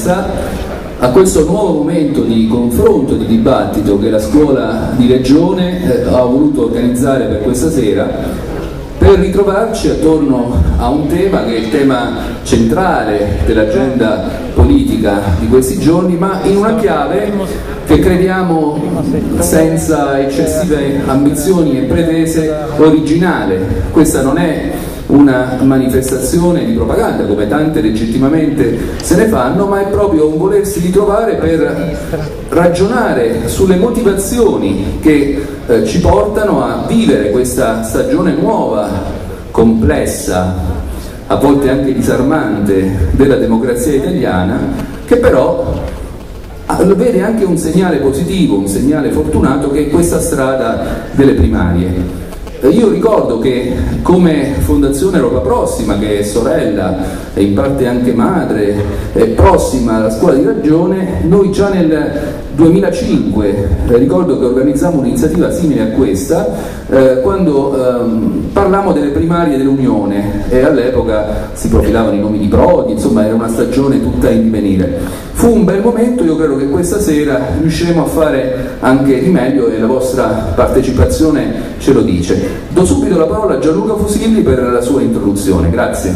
appartenenza a questo nuovo momento di confronto, di dibattito che la scuola di Regione ha voluto organizzare per questa sera, per ritrovarci attorno a un tema che è il tema centrale dell'agenda politica di questi giorni, ma in una chiave che crediamo, senza eccessive ambizioni e pretese, originale. Questa non è una manifestazione di propaganda, come tante legittimamente se ne fanno, ma è proprio un volersi ritrovare per ragionare sulle motivazioni che ci portano a vivere questa stagione nuova, complessa, a volte anche disarmante della democrazia italiana, che però vede anche un segnale positivo, un segnale fortunato, che è questa strada delle primarie. Io ricordo che come Fondazione Europa Prossima, che è sorella e in parte anche madre, è prossima alla scuola di Ragione, noi già nel 2005, ricordo che organizzammo un'iniziativa simile a questa, quando parlammo delle primarie dell'Unione, e all'epoca si profilavano i nomi di Prodi, insomma era una stagione tutta in divenire. Fu un bel momento, io credo che questa sera riusciremo a fare anche di meglio e la vostra partecipazione ce lo dice. Do subito la parola a Gianluca Fusilli per la sua introduzione. Grazie.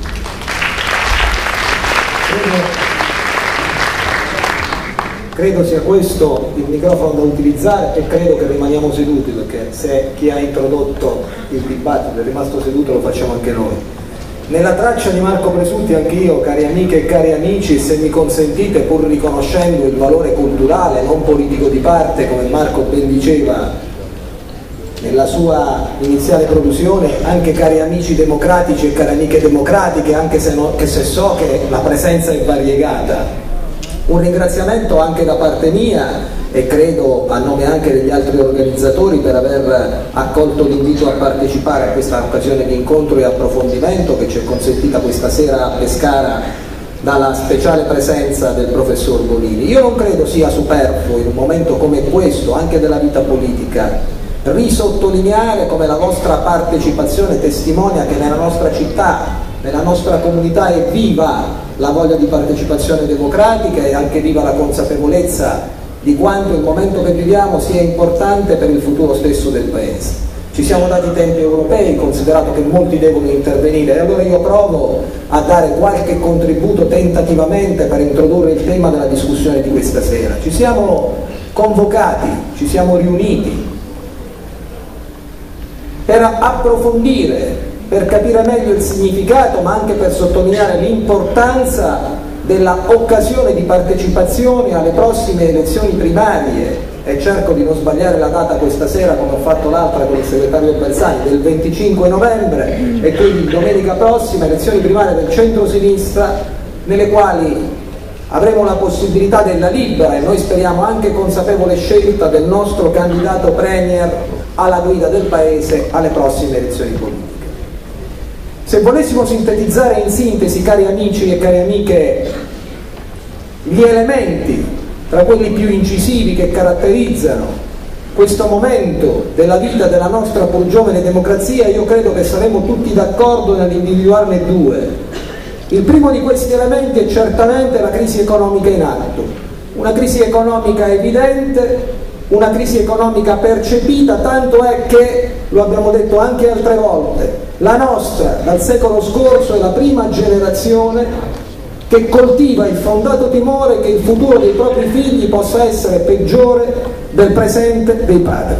Credo sia questo il microfono da utilizzare e credo che rimaniamo seduti, perché se chi ha introdotto il dibattito è rimasto seduto lo facciamo anche noi. Nella traccia di Marco Presutti anch'io, cari amiche e cari amici, se mi consentite, pur riconoscendo il valore culturale, non politico di parte, come Marco ben diceva nella sua iniziale produzione, anche cari amici democratici e cari amiche democratiche, anche se so che la presenza è variegata. Un ringraziamento anche da parte mia e credo a nome anche degli altri organizzatori per aver accolto l'invito a partecipare a questa occasione di incontro e approfondimento che ci è consentita questa sera a Pescara dalla speciale presenza del professor Bonini. Io non credo sia superfluo in un momento come questo, anche della vita politica, risottolineare come la vostra partecipazione testimonia che nella nostra città, nella nostra comunità è viva la voglia di partecipazione democratica e anche viva la consapevolezza di quanto il momento che viviamo sia importante per il futuro stesso del Paese. Ci siamo dati tempi europei, considerato che molti devono intervenire, e allora io provo a dare qualche contributo tentativamente per introdurre il tema della discussione di questa sera. Ci siamo convocati, ci siamo riuniti per approfondire, per capire meglio il significato, ma anche per sottolineare l'importanza della occasione di partecipazione alle prossime elezioni primarie, e cerco di non sbagliare la data questa sera come ho fatto l'altra con il segretario Bersani, del 25 novembre, e quindi domenica prossima elezioni primarie del centro-sinistra, nelle quali avremo la possibilità della libera e noi speriamo anche consapevole scelta del nostro candidato premier alla guida del Paese alle prossime elezioni politiche. Se volessimo sintetizzare in sintesi, cari amici e cari amiche, gli elementi tra quelli più incisivi che caratterizzano questo momento della vita della nostra pur giovane democrazia, io credo che saremo tutti d'accordo nell'individuarne due. Il primo di questi elementi è certamente la crisi economica in atto, una crisi economica evidente, una crisi economica percepita, tanto è che, lo abbiamo detto anche altre volte, la nostra dal secolo scorso è la prima generazione che coltiva il fondato timore che il futuro dei propri figli possa essere peggiore del presente dei padri.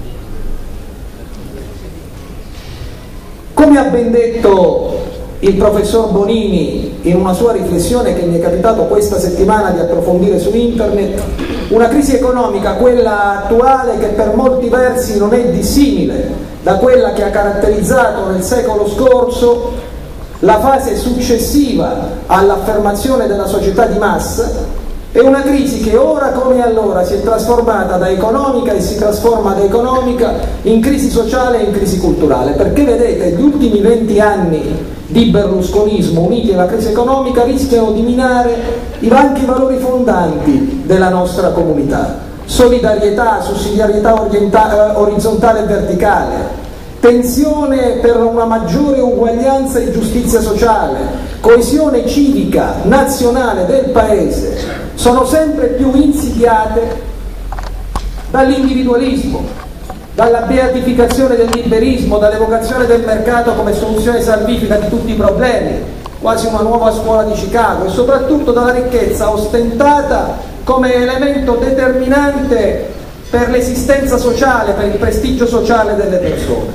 Come ha ben detto il professor Bonini in una sua riflessione che mi è capitato questa settimana di approfondire su internet, una crisi economica, quella attuale, che per molti versi non è dissimile da quella che ha caratterizzato nel secolo scorso la fase successiva all'affermazione della società di massa, è una crisi che ora come allora si è trasformata da economica e si trasforma da economica in crisi sociale e in crisi culturale, perché vedete gli ultimi 20 anni di berlusconismo uniti alla crisi economica rischiano di minare anche i valori fondanti della nostra comunità: solidarietà, sussidiarietà orizzontale e verticale, tensione per una maggiore uguaglianza e giustizia sociale, coesione civica nazionale del Paese sono sempre più insidiate dall'individualismo, dalla beatificazione del liberismo, dall'evocazione del mercato come soluzione salvifica di tutti i problemi, quasi una nuova scuola di Chicago, e soprattutto dalla ricchezza ostentata come elemento determinante per l'esistenza sociale, per il prestigio sociale delle persone.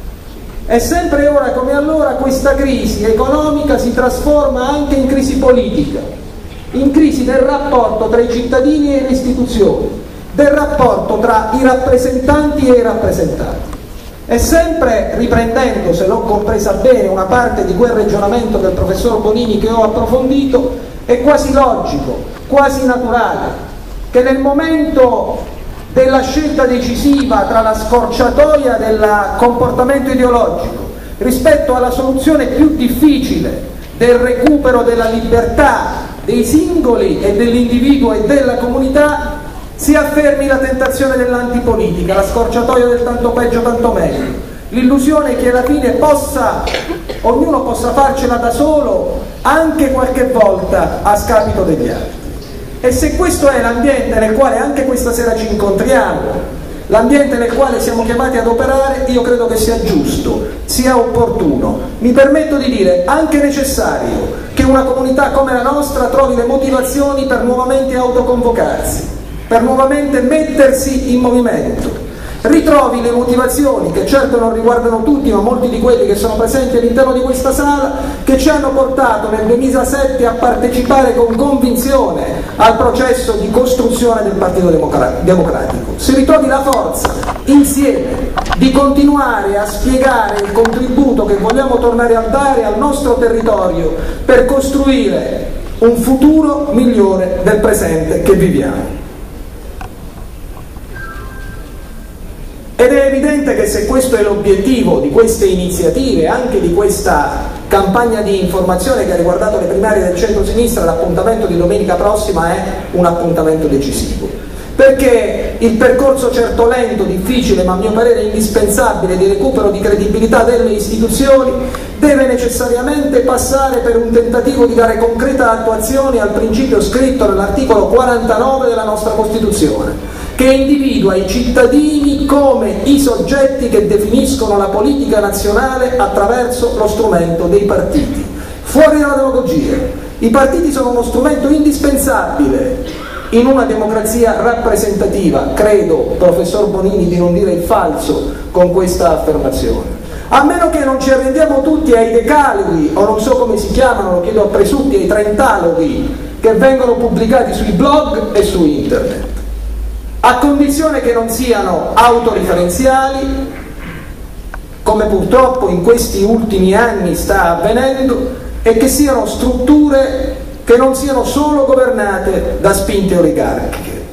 E sempre ora come allora questa crisi economica si trasforma anche in crisi politica, in crisi del rapporto tra i cittadini e le istituzioni, del rapporto tra i rappresentanti e i rappresentati. E sempre riprendendo, se l'ho compresa bene, una parte di quel ragionamento del professor Bonini che ho approfondito, è quasi logico, quasi naturale, che nel momento della scelta decisiva tra la scorciatoia del comportamento ideologico rispetto alla soluzione più difficile del recupero della libertà dei singoli e dell'individuo e della comunità, si affermi la tentazione dell'antipolitica, la scorciatoia del tanto peggio tanto meglio, l'illusione che alla fine ognuno possa farcela da solo, anche qualche volta a scapito degli altri. E se questo è l'ambiente nel quale anche questa sera ci incontriamo, l'ambiente nel quale siamo chiamati ad operare, io credo che sia giusto, sia opportuno, mi permetto di dire anche necessario, che una comunità come la nostra trovi le motivazioni per nuovamente autoconvocarsi, per nuovamente mettersi in movimento, ritrovi le motivazioni che certo non riguardano tutti, ma molti di quelli che sono presenti all'interno di questa sala, che ci hanno portato nel 2007 a partecipare con convinzione al processo di costruzione del Partito Democratico. Si ritrovi la forza, insieme, di continuare a spiegare il contributo che vogliamo tornare a dare al nostro territorio per costruire un futuro migliore del presente che viviamo. Ed è evidente che se questo è l'obiettivo di queste iniziative, anche di questa campagna di informazione che ha riguardato le primarie del centro-sinistra, l'appuntamento di domenica prossima è un appuntamento decisivo. Perché il percorso certo lento, difficile, ma a mio parere indispensabile di recupero di credibilità delle istituzioni deve necessariamente passare per un tentativo di dare concreta attuazione al principio scritto nell'articolo 49 della nostra Costituzione, che individua i cittadini come i soggetti che definiscono la politica nazionale attraverso lo strumento dei partiti. Fuori dalla demagogia, i partiti sono uno strumento indispensabile in una democrazia rappresentativa, credo, professor Bonini, di non dire il falso con questa affermazione. A meno che non ci arrendiamo tutti ai decaloghi, o non so come si chiamano, lo chiedo a Presutti, ai trentaloghi che vengono pubblicati sui blog e su internet, a condizione che non siano autoreferenziali, come purtroppo in questi ultimi anni sta avvenendo, e che siano strutture che non siano solo governate da spinte oligarchiche.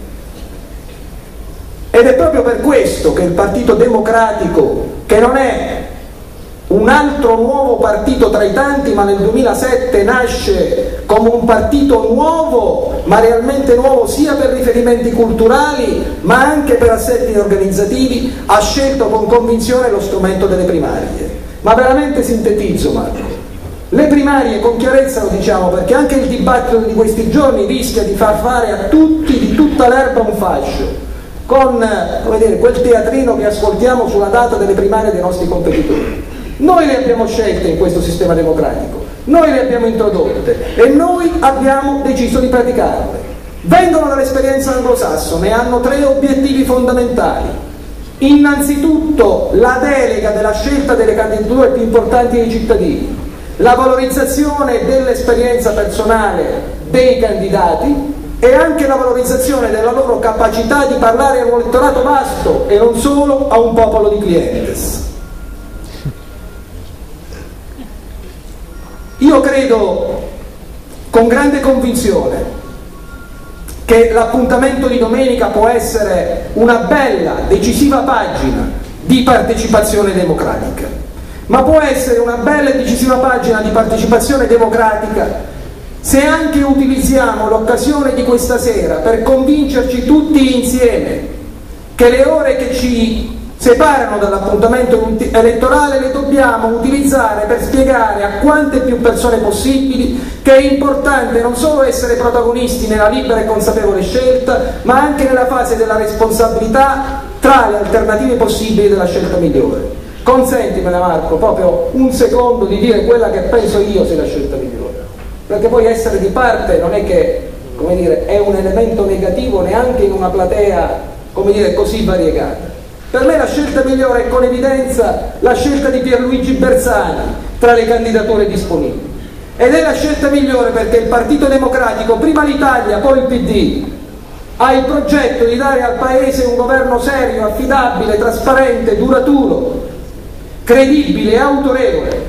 Ed è proprio per questo che il Partito Democratico, che non è un altro nuovo partito tra i tanti, ma nel 2007 nasce come un partito nuovo, ma realmente nuovo sia per riferimenti culturali ma anche per assetti organizzativi, ha scelto con convinzione lo strumento delle primarie. Ma veramente sintetizzo, Marco. Le primarie, con chiarezza lo diciamo, perché anche il dibattito di questi giorni rischia di far fare a tutti di tutta l'erba un fascio, con, come dire, quel teatrino che ascoltiamo sulla data delle primarie dei nostri competitori. Noi le abbiamo scelte in questo sistema democratico, noi le abbiamo introdotte e noi abbiamo deciso di praticarle. Vengono dall'esperienza anglosassone e hanno tre obiettivi fondamentali. Innanzitutto la delega della scelta delle candidature più importanti dei cittadini, la valorizzazione dell'esperienza personale dei candidati e anche la valorizzazione della loro capacità di parlare a un elettorato vasto e non solo a un popolo di clientes. Io credo con grande convinzione che l'appuntamento di domenica può essere una bella, decisiva pagina di partecipazione democratica, ma può essere una bella e decisiva pagina di partecipazione democratica se anche utilizziamo l'occasione di questa sera per convincerci tutti insieme che le ore che ci separano dall'appuntamento elettorale, le dobbiamo utilizzare per spiegare a quante più persone possibili che è importante non solo essere protagonisti nella libera e consapevole scelta, ma anche nella fase della responsabilità tra le alternative possibili della scelta migliore. Consentimela, Marco, proprio un secondo di dire quella che penso io sia la scelta migliore, perché poi essere di parte non è che, come dire, è un elemento negativo neanche in una platea, come dire, così variegata. Per me la scelta migliore è con evidenza la scelta di Pierluigi Bersani tra le candidature disponibili, ed è la scelta migliore perché il Partito Democratico, prima l'Italia, poi il PD, ha il progetto di dare al Paese un governo serio, affidabile, trasparente, duraturo, credibile e autorevole,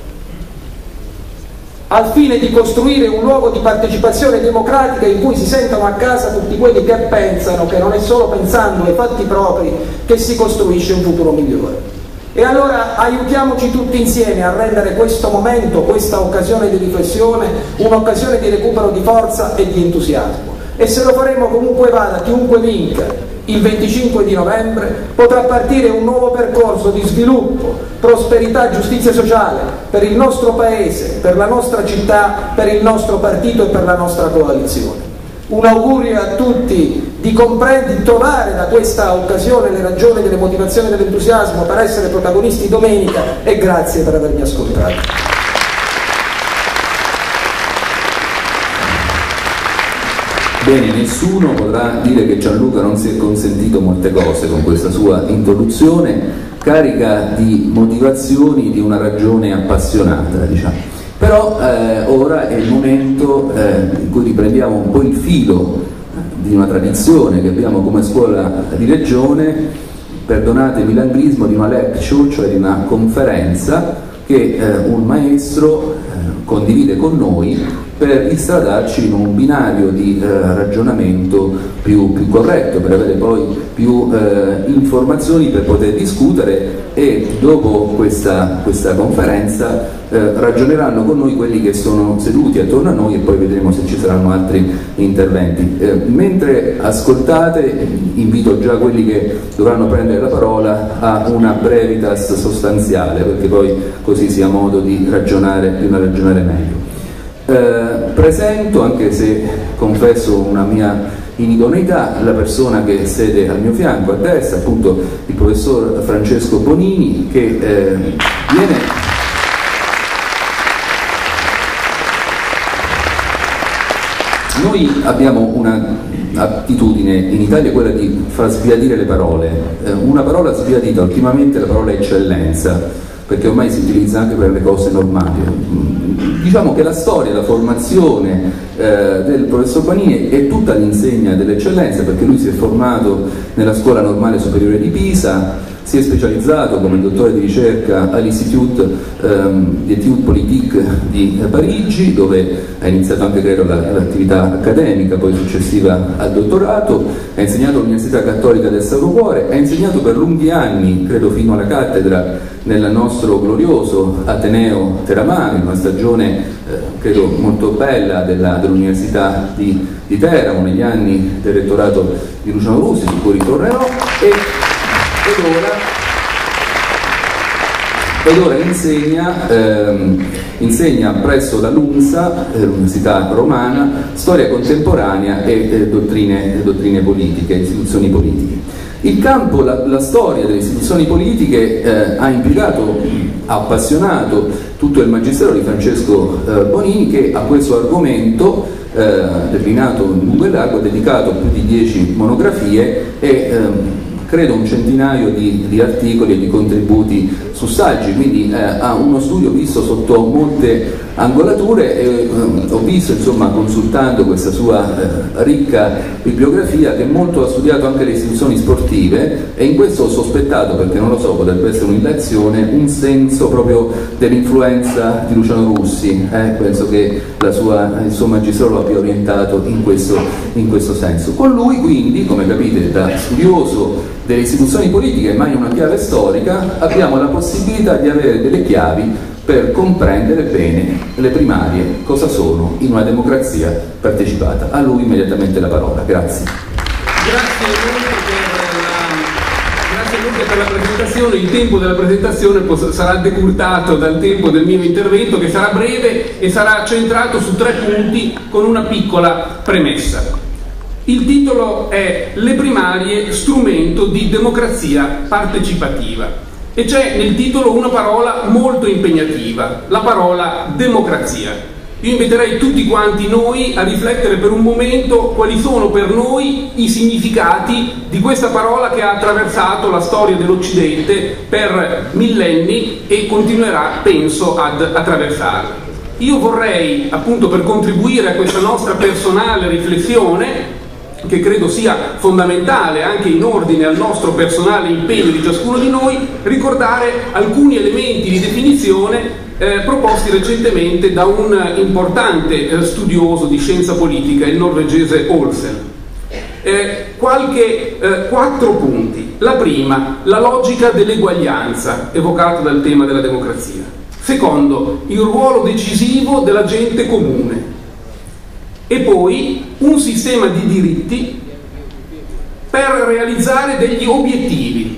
al fine di costruire un luogo di partecipazione democratica in cui si sentono a casa tutti quelli che pensano che non è solo pensando ai fatti propri che si costruisce un futuro migliore. E allora aiutiamoci tutti insieme a rendere questo momento, questa occasione di riflessione, un'occasione di recupero di forza e di entusiasmo. E se lo faremo comunque vada, chiunque vinca, il 25 di novembre potrà partire un nuovo percorso di sviluppo, prosperità e giustizia sociale per il nostro Paese, per la nostra città, per il nostro partito e per la nostra coalizione. Un augurio a tutti di trovare da questa occasione le ragioni delle motivazioni dell'entusiasmo per essere protagonisti domenica, e grazie per avermi ascoltato. Bene, nessuno potrà dire che Gianluca non si è consentito molte cose con questa sua introduzione, carica di motivazioni di una ragione appassionata, diciamo. Però ora è il momento in cui riprendiamo un po' il filo di una tradizione che abbiamo come scuola di regione, perdonatemi l'anglismo, di una lecture, cioè di una conferenza che un maestro condivide con noi per instradarci in un binario di ragionamento più corretto, per avere poi più informazioni per poter discutere, e dopo questa conferenza ragioneranno con noi quelli che sono seduti attorno a noi, e poi vedremo se ci saranno altri interventi. Mentre ascoltate, invito già quelli che dovranno prendere la parola a una brevitas sostanziale, perché poi così si ha modo di ragionare meglio. Presento, anche se confesso una mia inidoneità, la persona che siede al mio fianco a destra, appunto il professor Francesco Bonini, che viene... Noi abbiamo un'attitudine in Italia, quella di far sbiadire le parole. Una parola sbiadita ultimamente è la parola eccellenza, perché ormai si utilizza anche per le cose normali. Diciamo che la storia, la formazione del professor Bonini è tutta all'insegna dell'eccellenza, perché lui si è formato nella Scuola Normale Superiore di Pisa, si è specializzato come dottore di ricerca all'Institut d'Études Politiques di Parigi, dove ha iniziato anche, credo, l'attività accademica, poi successiva al dottorato, ha insegnato all'Università Cattolica del Sacro Cuore, ha insegnato per lunghi anni, credo fino alla cattedra, nel nostro glorioso Ateneo Teramano, in una stagione credo molto bella dell'Università di Teramo, negli anni del rettorato di Luciano Rusi, su cui ritornerò, ed ora insegna presso la LUMSA, l'Università Romana, storia contemporanea e dottrine politiche, istituzioni politiche. Il campo, la storia delle istituzioni politiche ha impiegato, ha appassionato tutto il magistero di Francesco Bonini, che a questo argomento, declinato in lungo e largo, ha dedicato più di 10 monografie e credo un centinaio di articoli e di contributi su saggi, quindi ha uno studio visto sotto molte angolature, e ho visto, insomma, consultando questa sua ricca bibliografia, che molto ha studiato anche le istituzioni sportive, e in questo ho sospettato, perché non lo so, potrebbe essere un'illazione, un senso proprio dell'influenza di Luciano Russi. Penso che il suo magistero lo abbia orientato in questo senso. Con lui, quindi, come capite, da studioso delle istituzioni politiche, ma in una chiave storica, abbiamo la possibilità di avere delle chiavi per comprendere bene le primarie, cosa sono in una democrazia partecipata. A lui immediatamente la parola. Grazie. Grazie Ovviamente per la presentazione, il tempo della presentazione sarà decurtato dal tempo del mio intervento, che sarà breve e sarà centrato su 3 punti con una piccola premessa. Il titolo è Le primarie, strumento di democrazia partecipativa, e c'è nel titolo una parola molto impegnativa, la parola democrazia. Io inviterei tutti quanti noi a riflettere per un momento quali sono per noi i significati di questa parola che ha attraversato la storia dell'Occidente per millenni e continuerà, penso, ad attraversarla. Io vorrei, appunto, per contribuire a questa nostra personale riflessione, che credo sia fondamentale anche in ordine al nostro personale impegno di ciascuno di noi, ricordare alcuni elementi di definizione proposti recentemente da un importante studioso di scienza politica, il norvegese Olsen. 4 punti. La prima, la logica dell'eguaglianza, evocata dal tema della democrazia. Secondo, il ruolo decisivo della gente comune. E poi un sistema di diritti per realizzare degli obiettivi.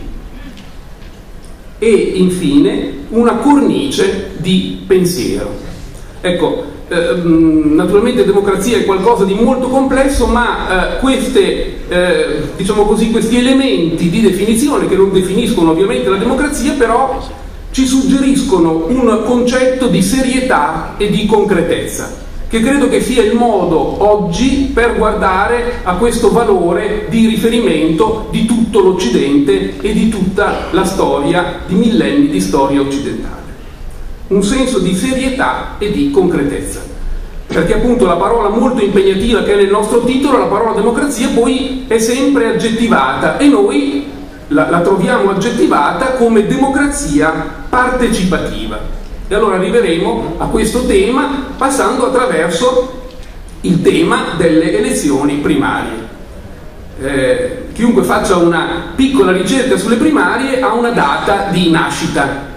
E infine una cornice di pensiero. Ecco, naturalmente democrazia è qualcosa di molto complesso, ma diciamo così, questi elementi di definizione, che non definiscono ovviamente la democrazia, però ci suggeriscono un concetto di serietà e di concretezza, che credo che sia il modo oggi per guardare a questo valore di riferimento di tutto l'Occidente e di tutta la storia, di millenni di storia occidentale. Un senso di serietà e di concretezza, perché appunto la parola molto impegnativa che è nel nostro titolo, la parola democrazia, poi è sempre aggettivata, e noi la troviamo aggettivata come democrazia partecipativa. E allora arriveremo a questo tema passando attraverso il tema delle elezioni primarie. Chiunque faccia una piccola ricerca sulle primarie ha una data di nascita,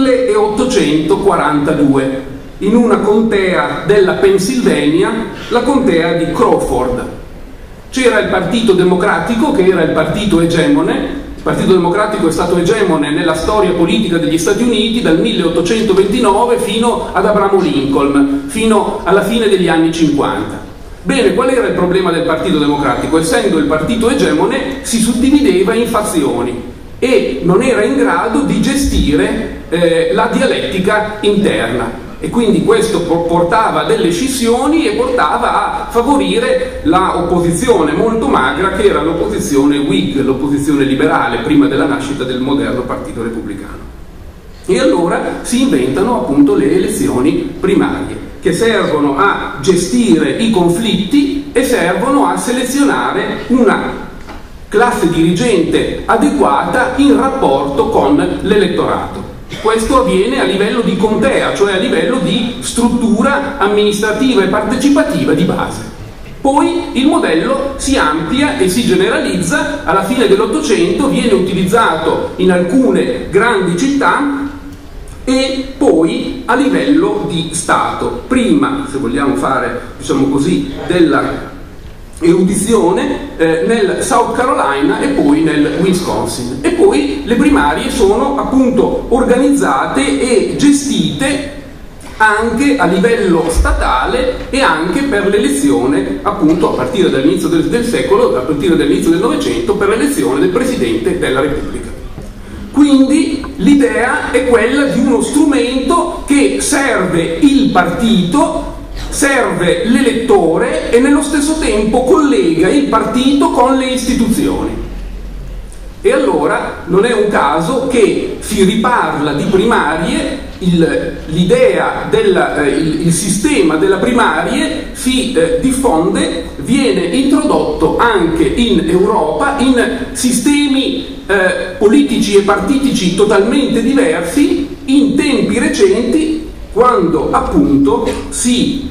1842, in una contea della Pennsylvania, la contea di Crawford. C'era il Partito Democratico, che era il partito egemone. Il Partito Democratico è stato egemone nella storia politica degli Stati Uniti dal 1829 fino ad Abramo Lincoln, fino alla fine degli anni 50. Bene, qual era il problema del Partito Democratico? Essendo il partito egemone, si suddivideva in fazioni e non era in grado di gestire la dialettica interna. E quindi questo portava a delle scissioni e portava a favorire la opposizione molto magra, che era l'opposizione Whig, l'opposizione liberale, prima della nascita del moderno Partito Repubblicano. E allora si inventano appunto le elezioni primarie, che servono a gestire i conflitti e servono a selezionare una classe dirigente adeguata in rapporto con l'elettorato. Questo avviene a livello di contea, cioè a livello di struttura amministrativa e partecipativa di base. Poi il modello si amplia e si generalizza, alla fine dell'Ottocento viene utilizzato in alcune grandi città e poi a livello di Stato. Prima, se vogliamo fare, diciamo così, della erudizione nel South Carolina e poi nel Wisconsin. E poi le primarie sono appunto organizzate e gestite anche a livello statale e anche per l'elezione, appunto a partire dall'inizio del secolo, a partire dall'inizio del Novecento, per l'elezione del Presidente della Repubblica. Quindi l'idea è quella di uno strumento che serve il partito, serve l'elettore e nello stesso tempo collega il partito con le istituzioni. E allora non è un caso che si riparla di primarie, l'idea il sistema della primarie si diffonde, viene introdotto anche in Europa in sistemi politici e partitici totalmente diversi in tempi recenti, quando appunto si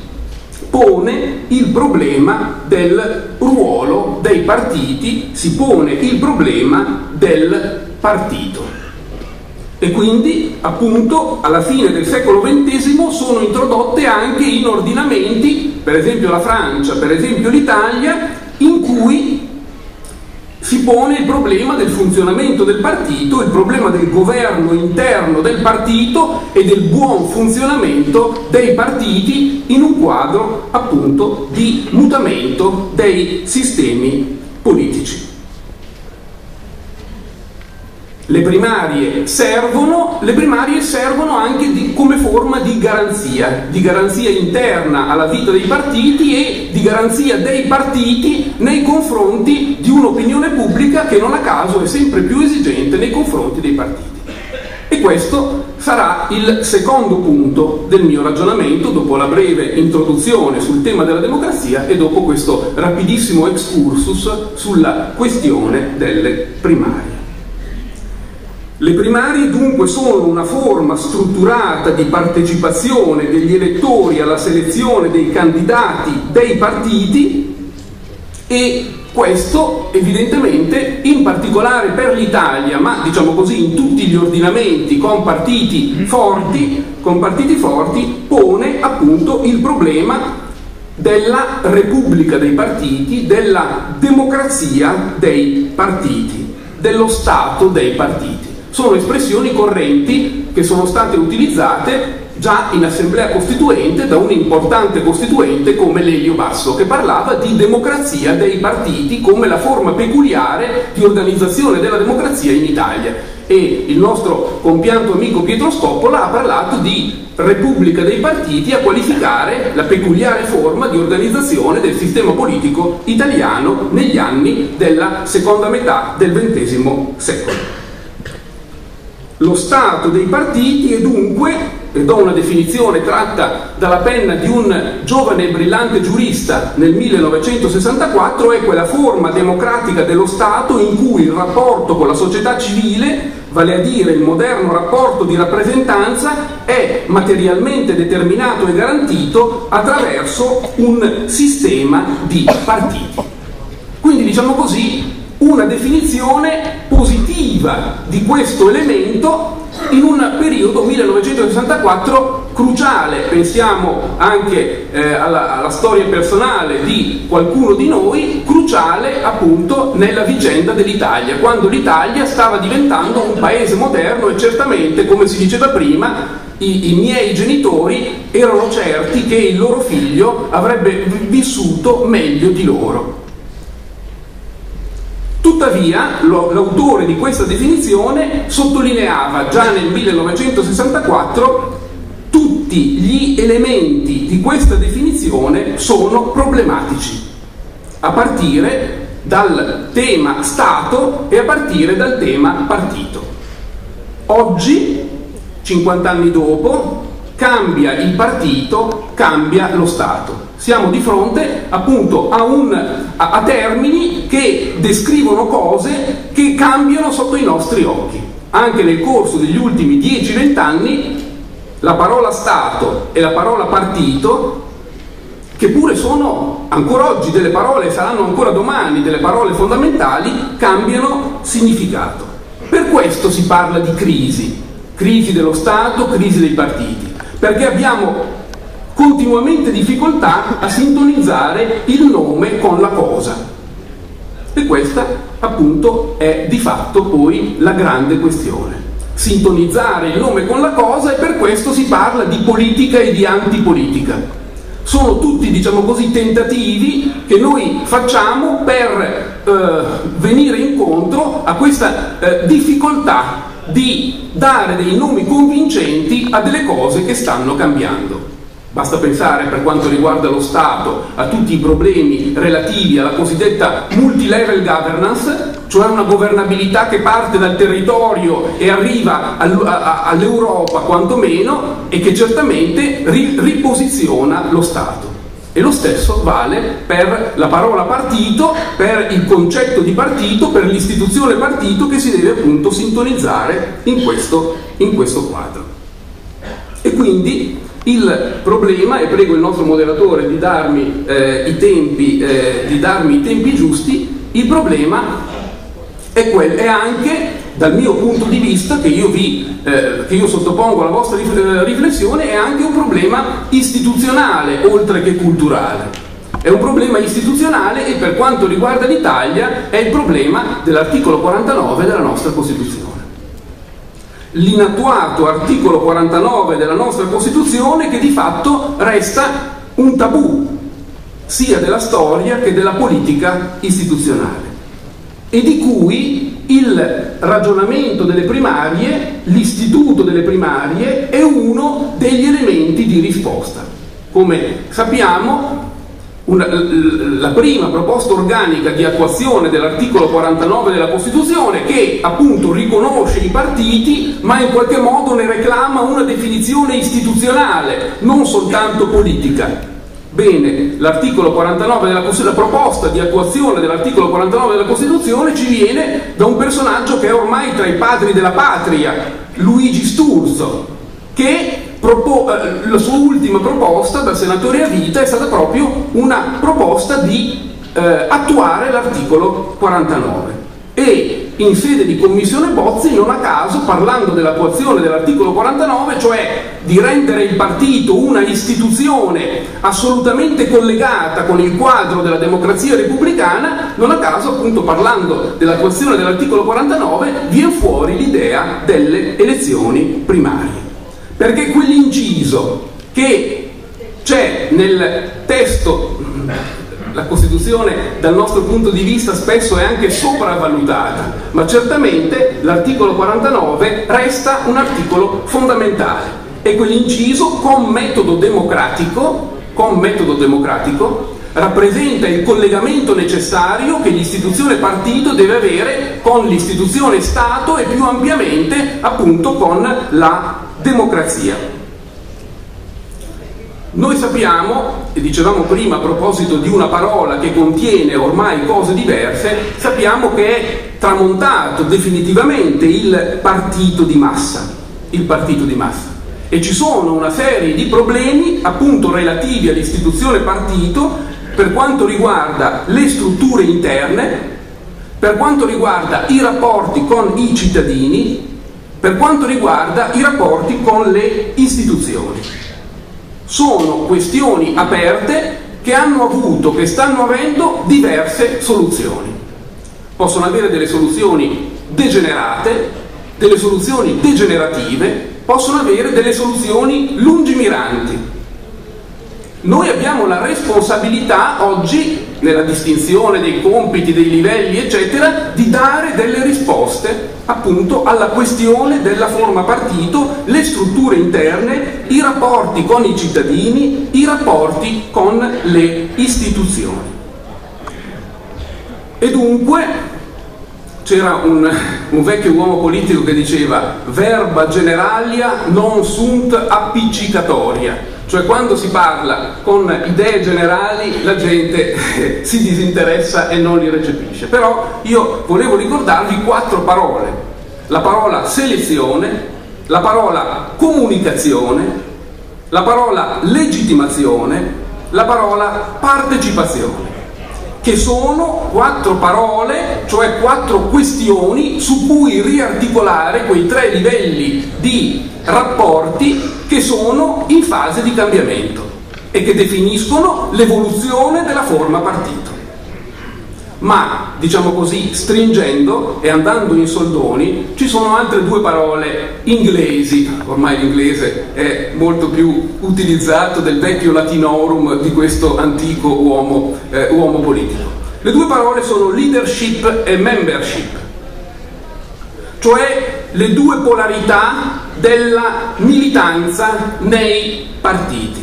pone il problema del ruolo dei partiti, si pone il problema del partito. E quindi appunto alla fine del secolo XX sono introdotte anche in ordinamenti, per esempio la Francia, per esempio l'Italia, in cui si pone il problema del funzionamento del partito, il problema del governo interno del partito e del buon funzionamento dei partiti in un quadro appunto di mutamento dei sistemi politici. Le primarie servono anche come forma di garanzia interna alla vita dei partiti e di garanzia dei partiti nei confronti di un'opinione pubblica che non a caso è sempre più esigente nei confronti dei partiti. E questo sarà il secondo punto del mio ragionamento, dopo la breve introduzione sul tema della democrazia e dopo questo rapidissimo excursus sulla questione delle primarie. Le primarie dunque sono una forma strutturata di partecipazione degli elettori alla selezione dei candidati dei partiti, e questo evidentemente in particolare per l'Italia, ma diciamo così in tutti gli ordinamenti con partiti forti, pone appunto il problema della repubblica dei partiti, della democrazia dei partiti, dello Stato dei partiti. Sono espressioni correnti che sono state utilizzate già in assemblea costituente da un importante costituente come Lelio Basso, che parlava di democrazia dei partiti come la forma peculiare di organizzazione della democrazia in Italia. E il nostro compianto amico Pietro Scoppola ha parlato di repubblica dei partiti a qualificare la peculiare forma di organizzazione del sistema politico italiano negli anni della seconda metà del XX secolo. Lo Stato dei partiti è dunque, e do una definizione tratta dalla penna di un giovane e brillante giurista nel 1964, è quella forma democratica dello Stato in cui il rapporto con la società civile, vale a dire il moderno rapporto di rappresentanza, è materialmente determinato e garantito attraverso un sistema di partiti. Quindi, diciamo così, una definizione positiva di questo elemento in un periodo 1964 cruciale. Pensiamo anche alla storia personale di qualcuno di noi, cruciale appunto nella vicenda dell'Italia, quando l'Italia stava diventando un paese moderno e certamente, come si diceva prima, i miei genitori erano certi che il loro figlio avrebbe vissuto meglio di loro. Tuttavia, l'autore di questa definizione sottolineava già nel 1964 tutti gli elementi di questa definizione sono problematici, a partire dal tema Stato e a partire dal tema partito. Oggi, 50 anni dopo, cambia il partito, cambia lo Stato. Siamo di fronte appunto a termini che descrivono cose che cambiano sotto i nostri occhi. Anche nel corso degli ultimi 10-20 anni la parola Stato e la parola partito, che pure sono ancora oggi delle parole, saranno ancora domani delle parole fondamentali, cambiano significato. Per questo si parla di crisi dello Stato, crisi dei partiti, perché abbiamo continuamente difficoltà a sintonizzare il nome con la cosa. E questa appunto è di fatto poi la grande questione. Sintonizzare il nome con la cosa, e per questo si parla di politica e di antipolitica. Sono tutti, diciamo così, tentativi che noi facciamo per venire incontro a questa difficoltà di dare dei nomi convincenti a delle cose che stanno cambiando. Basta pensare, per quanto riguarda lo Stato, a tutti i problemi relativi alla cosiddetta multilevel governance, cioè una governabilità che parte dal territorio e arriva all'Europa quantomeno, e che certamente riposiziona lo Stato. E lo stesso vale per la parola partito, per il concetto di partito, per l'istituzione partito, che si deve appunto sintonizzare in questo quadro. E quindi il problema, e prego il nostro moderatore di darmi i tempi giusti, il problema è anche, dal mio punto di vista, che io sottopongo alla vostra riflessione, è anche un problema istituzionale oltre che culturale. è un problema istituzionale e per quanto riguarda l'Italia è il problema dell'articolo 49 della nostra Costituzione. L'inattuato articolo 49 della nostra Costituzione che di fatto resta un tabù sia della storia che della politica istituzionale e di cui il ragionamento delle primarie, l'istituto delle primarie è uno degli elementi di risposta. Come sappiamo, la prima proposta organica di attuazione dell'articolo 49 della Costituzione, che appunto riconosce i partiti ma in qualche modo ne reclama una definizione istituzionale, non soltanto politica. Bene, l'articolo 49 della Costituzione, la proposta di attuazione dell'articolo 49 della Costituzione ci viene da un personaggio che è ormai tra i padri della patria, Luigi Sturzo, che la sua ultima proposta da senatore a vita è stata proprio una proposta di attuare l'articolo 49 e in sede di commissione Bozzi, non a caso, parlando dell'attuazione dell'articolo 49, cioè di rendere il partito una istituzione assolutamente collegata con il quadro della democrazia repubblicana, non a caso appunto parlando dell'attuazione dell'articolo 49 viene fuori l'idea delle elezioni primarie. Perché quell'inciso che c'è nel testo, la Costituzione dal nostro punto di vista spesso è anche sopravvalutata, ma certamente l'articolo 49 resta un articolo fondamentale e quell'inciso con metodo democratico rappresenta il collegamento necessario che l'istituzione partito deve avere con l'istituzione Stato e più ampiamente appunto con la democrazia. Noi sappiamo, e dicevamo prima a proposito di una parola che contiene ormai cose diverse, sappiamo che è tramontato definitivamente il partito di massa, e ci sono una serie di problemi appunto relativi all'istituzione partito per quanto riguarda le strutture interne, per quanto riguarda i rapporti con i cittadini, per quanto riguarda i rapporti con le istituzioni. Sono questioni aperte che hanno avuto, che stanno avendo diverse soluzioni. Possono avere delle soluzioni degenerate, delle soluzioni degenerative, possono avere delle soluzioni lungimiranti. Noi abbiamo la responsabilità oggi, nella distinzione dei compiti, dei livelli, eccetera, di dare delle risposte appunto alla questione della forma partito, le strutture interne, i rapporti con i cittadini, i rapporti con le istituzioni. E dunque c'era un vecchio uomo politico che diceva verba generalia non sunt appiccicatoria, cioè quando si parla con idee generali la gente si disinteressa e non li recepisce. Però io volevo ricordarvi 4 parole: la parola selezione, la parola comunicazione, la parola legittimazione, la parola partecipazione, che sono 4 parole, cioè 4 questioni su cui riarticolare quei 3 livelli di rapporti che sono in fase di cambiamento e che definiscono l'evoluzione della forma partito. Ma, diciamo così, stringendo e andando in soldoni, ci sono altre 2 parole inglesi, ormai l'inglese è molto più utilizzato del vecchio latinorum di questo antico uomo politico. Le 2 parole sono leadership e membership, cioè le 2 polarità della militanza nei partiti.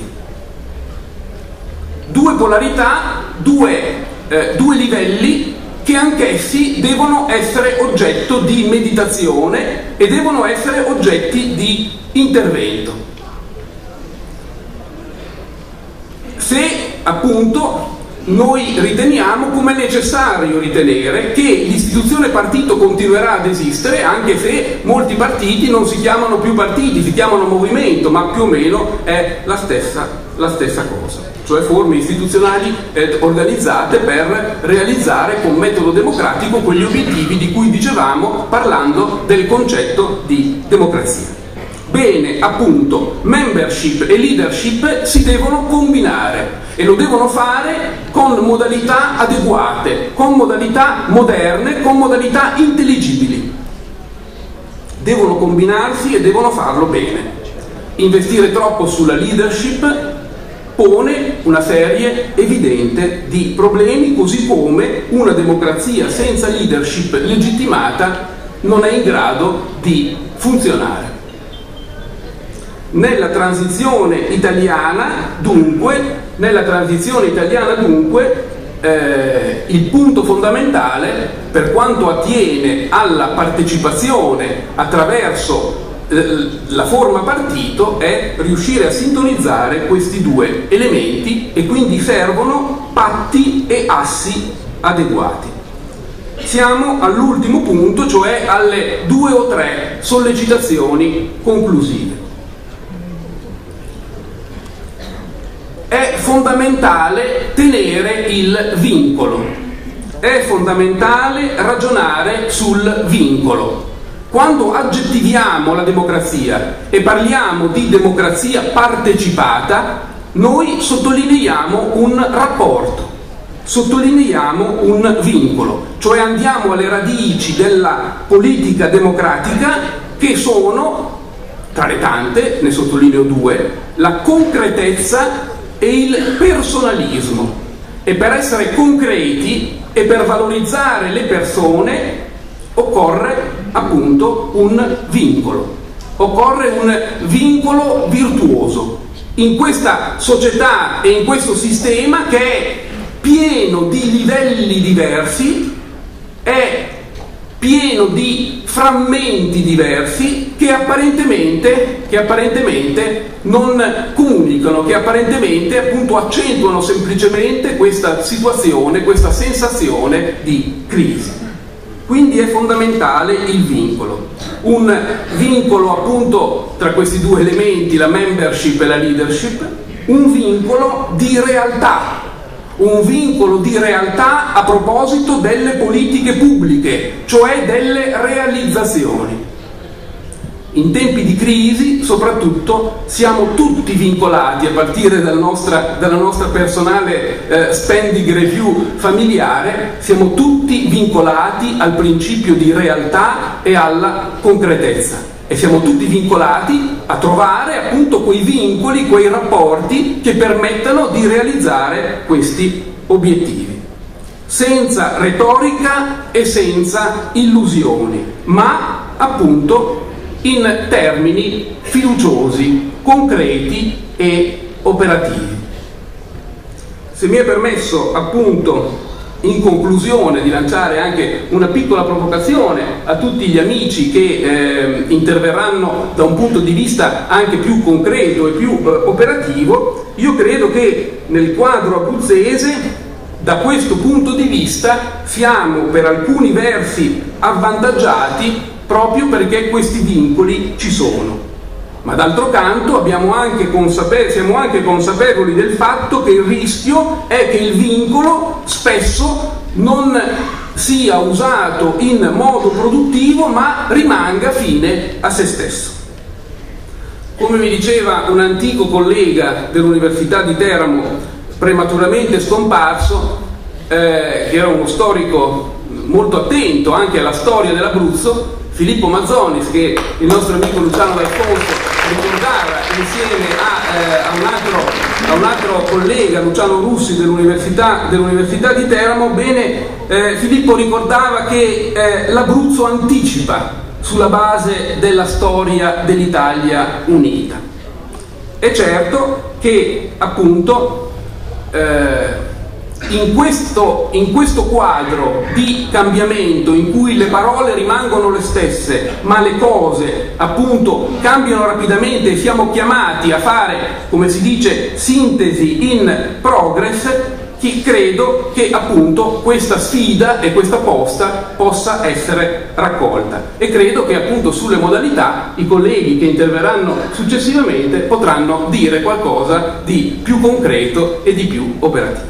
2 polarità, 2 livelli che anch'essi devono essere oggetto di meditazione e devono essere oggetti di intervento. Se appunto noi riteniamo, come è necessario ritenere, che l'istituzione partito continuerà ad esistere anche se molti partiti non si chiamano più partiti, si chiamano movimento, ma più o meno è la stessa cosa, cioè forme istituzionali organizzate per realizzare con metodo democratico quegli obiettivi di cui dicevamo parlando del concetto di democrazia. Bene, appunto, membership e leadership si devono combinare e lo devono fare con modalità adeguate, con modalità moderne, con modalità intelligibili. Devono combinarsi e devono farlo bene. Investire troppo sulla leadership pone una serie evidente di problemi, così come una democrazia senza leadership legittimata non è in grado di funzionare. Nella transizione italiana, dunque, il punto fondamentale per quanto attiene alla partecipazione attraverso la forma partito è riuscire a sintonizzare questi due elementi, e quindi servono patti e assi adeguati. Siamo all'ultimo punto, cioè alle 2 o 3 sollecitazioni conclusive. È fondamentale tenere il vincolo, è fondamentale ragionare sul vincolo. Quando aggettiviamo la democrazia e parliamo di democrazia partecipata, noi sottolineiamo un rapporto, sottolineiamo un vincolo, cioè andiamo alle radici della politica democratica, che sono, tra le tante, ne sottolineo 2, la concretezza e il personalismo. E per essere concreti e per valorizzare le persone occorre appunto un vincolo, occorre un vincolo virtuoso in questa società e in questo sistema che è pieno di livelli diversi, è pieno di frammenti diversi che apparentemente non comunicano, che apparentemente appunto accentuano semplicemente questa situazione, questa sensazione di crisi. Quindi è fondamentale il vincolo, un vincolo appunto tra questi due elementi, la membership e la leadership, un vincolo di realtà, un vincolo di realtà a proposito delle politiche pubbliche, cioè delle realizzazioni. In tempi di crisi, soprattutto, siamo tutti vincolati, a partire dalla nostra personale spending review familiare, siamo tutti vincolati al principio di realtà e alla concretezza. E siamo tutti vincolati a trovare appunto quei vincoli, quei rapporti che permettano di realizzare questi obiettivi. Senza retorica e senza illusioni, ma appunto in termini fiduciosi, concreti e operativi. Se mi è permesso appunto in conclusione di lanciare anche una piccola provocazione a tutti gli amici che interverranno da un punto di vista anche più concreto e più operativo, io credo che nel quadro abruzzese da questo punto di vista siamo per alcuni versi avvantaggiati proprio perché questi vincoli ci sono. Ma d'altro canto siamo anche consapevoli del fatto che il rischio è che il vincolo spesso non sia usato in modo produttivo, ma rimanga fine a se stesso. Come mi diceva un antico collega dell'Università di Teramo, prematuramente scomparso, che era uno storico molto attento anche alla storia dell'Abruzzo, Filippo Mazzonis, che il nostro amico Luciano D'Alfonso ricordava insieme a un altro collega, Luciano Russi dell'Università di Teramo. Bene, Filippo ricordava che l'Abruzzo anticipa sulla base della storia dell'Italia unita. È certo che appunto in questo quadro di cambiamento in cui le parole rimangono le stesse ma le cose appunto cambiano rapidamente e siamo chiamati a fare, come si dice, sintesi in progress, credo che appunto questa sfida e questa possa essere raccolta, e credo che appunto sulle modalità i colleghi che interverranno successivamente potranno dire qualcosa di più concreto e di più operativo.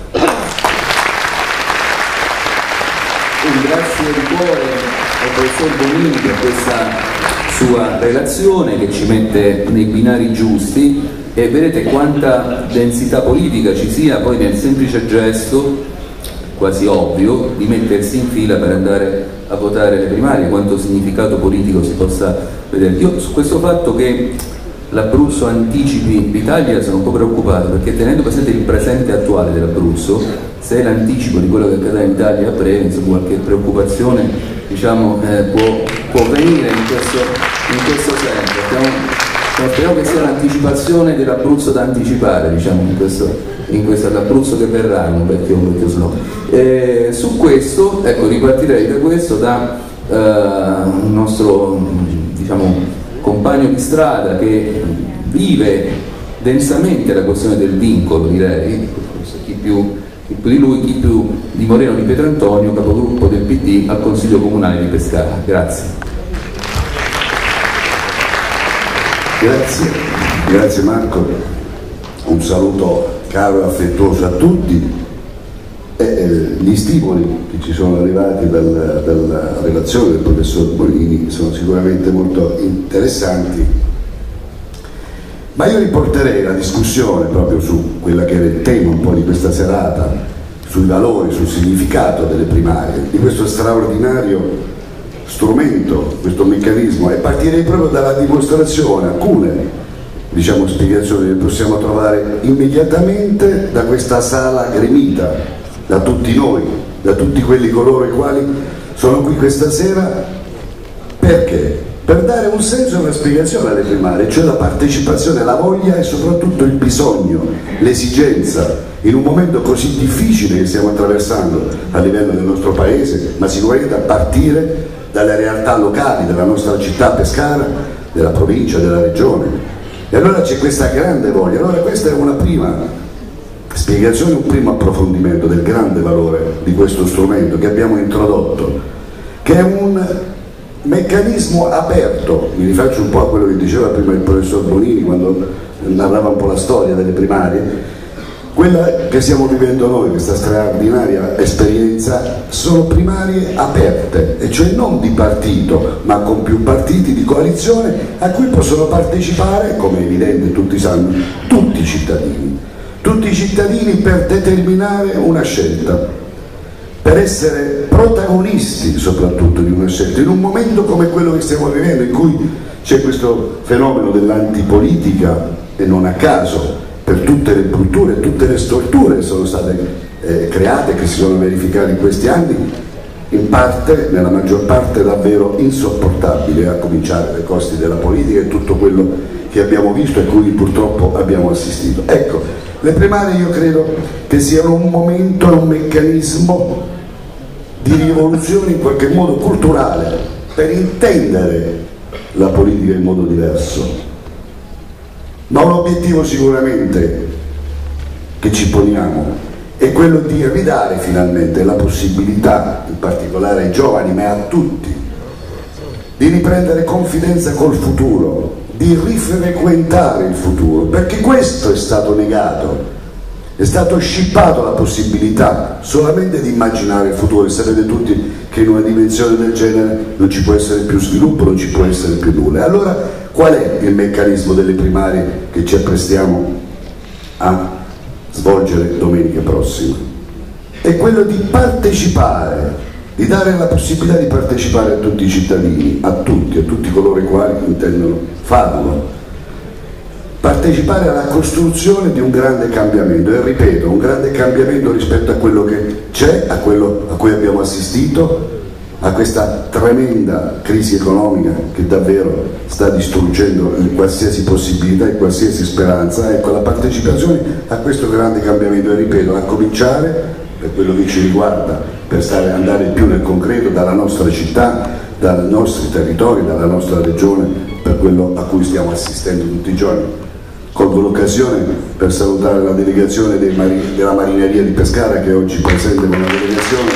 Grazie di cuore al professor Bonini per questa sua relazione, che ci mette nei binari giusti, e vedete quanta densità politica ci sia poi nel semplice gesto, quasi ovvio, di mettersi in fila per andare a votare le primarie, quanto significato politico si possa vedere. Io su questo fatto che l'Abruzzo anticipi l'Italia sono un po' preoccupato, perché tenendo presente il presente attuale dell'Abruzzo, se è l'anticipo di quello che accadrà in Italia a breve, insomma, qualche preoccupazione, diciamo, può venire in questo senso. Speriamo che sia l'anticipazione dell'Abruzzo da anticipare, diciamo, in questo l'Abruzzo che verrà, un vecchio slogan. Su questo, ecco, ripartirei da questo, da un nostro, diciamo, compagno di strada che vive densamente la questione del vincolo, direi, chi più di lui, chi più di Moreno di Pietrantonio, capogruppo del PD al Consiglio Comunale di Pescara. Grazie. Grazie Marco, un saluto caro e affettuoso a tutti. Gli stimoli che ci sono arrivati dalla relazione del professor Bonini sono sicuramente molto interessanti, ma io riporterei la discussione proprio su quella che era il tema un po' di questa serata, sui valori, sul significato delle primarie, di questo straordinario strumento, questo meccanismo, e partirei proprio dalla dimostrazione. Alcune, diciamo, spiegazioni le possiamo trovare immediatamente da questa sala gremita, da tutti noi, da tutti coloro i quali sono qui questa sera. Perché? Per dare un senso e una spiegazione alle primarie, cioè la partecipazione, la voglia e soprattutto il bisogno, l'esigenza, in un momento così difficile che stiamo attraversando a livello del nostro paese, ma sicuramente a partire dalle realtà locali della nostra città Pescara, della provincia, della regione. E allora c'è questa grande voglia. Allora questa è una prima spiegazione, un primo approfondimento del grande valore di questo strumento che abbiamo introdotto, che è un meccanismo aperto. Mi rifaccio un po' a quello che diceva prima il professor Bonini quando narrava un po' la storia delle primarie. Quella che stiamo vivendo noi, questa straordinaria esperienza, sono primarie aperte, e cioè non di partito, ma con più partiti di coalizione, a cui possono partecipare, come è evidente tutti sanno, tutti i cittadini per determinare una scelta, per essere protagonisti soprattutto di una scelta, in un momento come quello che stiamo vivendo, in cui c'è questo fenomeno dell'antipolitica, e non a caso, per tutte le brutture e tutte le storture che sono state create, che si sono verificate in questi anni, in parte, nella maggior parte davvero insopportabile, a cominciare dai costi della politica e tutto quello che abbiamo visto e a cui purtroppo abbiamo assistito. Ecco, le primarie io credo che siano un momento, un meccanismo di rivoluzione in qualche modo culturale, per intendere la politica in modo diverso. Ma un obiettivo sicuramente che ci poniamo è quello di ridare finalmente la possibilità, in particolare ai giovani, ma a tutti, di riprendere confidenza col futuro, di rifrequentare il futuro, perché questo è stato negato, è stato scippato la possibilità solamente di immaginare il futuro, e sapete tutti che in una dimensione del genere non ci può essere più sviluppo, non ci può essere più nulla. Allora, qual è il meccanismo delle primarie che ci apprestiamo a svolgere domenica prossima? È quello di partecipare, di dare la possibilità di partecipare a tutti i cittadini, a tutti coloro i quali intendono farlo. Partecipare alla costruzione di un grande cambiamento, e ripeto, un grande cambiamento rispetto a quello che c'è, a quello a cui abbiamo assistito, a questa tremenda crisi economica che davvero sta distruggendo qualsiasi possibilità e qualsiasi speranza. Ecco, la partecipazione a questo grande cambiamento, e ripeto, a cominciare, per quello che ci riguarda, per andare più nel concreto, dalla nostra città, dai nostri territori, dalla nostra regione, per quello a cui stiamo assistendo tutti i giorni. Colgo l'occasione per salutare la delegazione della Marineria di Pescara, che oggi presente con una delegazione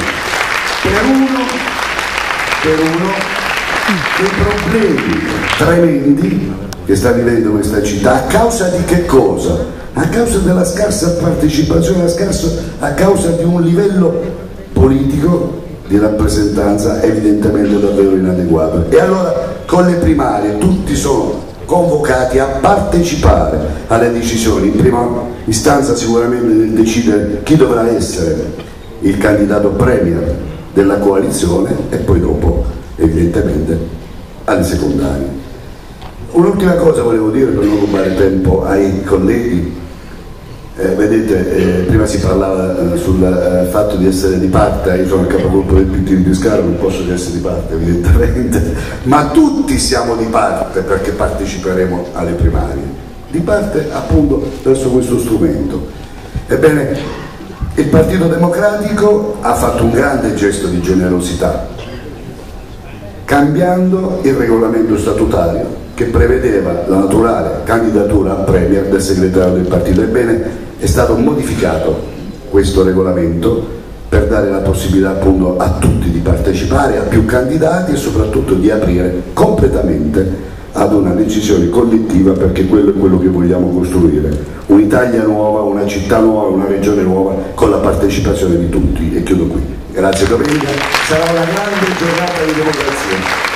per uno dei problemi tremendi che sta vivendo questa città. A causa di che cosa? A causa della scarsa partecipazione, a causa di un livello politico di rappresentanza evidentemente davvero inadeguato. E allora con le primarie tutti sono convocati a partecipare alle decisioni, in prima istanza sicuramente nel decidere chi dovrà essere il candidato premier della coalizione e poi dopo evidentemente alle secondarie. Un'ultima cosa volevo dire per non rubare tempo ai colleghi. Vedete, prima si parlava sul fatto di essere di parte, io sono il capogruppo del PT di Pescara, non posso essere di parte evidentemente, ma tutti siamo di parte perché parteciperemo alle primarie, di parte appunto verso questo strumento. Ebbene, il Partito Democratico ha fatto un grande gesto di generosità, cambiando il regolamento statutario che prevedeva la naturale candidatura a premier del segretario del partito. Ebbene, è stato modificato questo regolamento per dare la possibilità appunto a tutti di partecipare, a più candidati e soprattutto di aprire completamente ad una decisione collettiva, perché quello è quello che vogliamo costruire: un'Italia nuova, una città nuova, una regione nuova con la partecipazione di tutti. E chiudo qui. Grazie domenica, sarà una grande giornata di democrazia.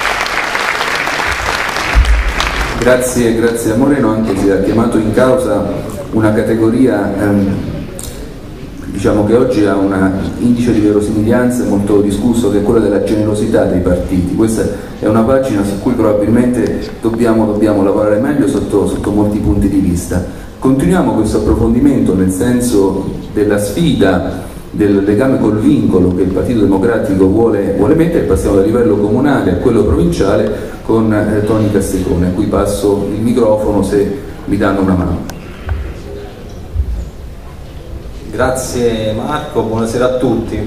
Grazie a Moreno, anche se ha chiamato in causa una categoria diciamo che oggi ha un indice di verosimiglianza molto discusso, che è quella della generosità dei partiti. Questa è una pagina su cui probabilmente dobbiamo lavorare meglio sotto molti punti di vista. Continuiamo questo approfondimento nel senso della sfida, del legame col vincolo che il Partito Democratico vuole mettere. Passiamo dal livello comunale a quello provinciale con Toni Castiglione, a cui passo il microfono se mi danno una mano. Grazie Marco, buonasera a tutti.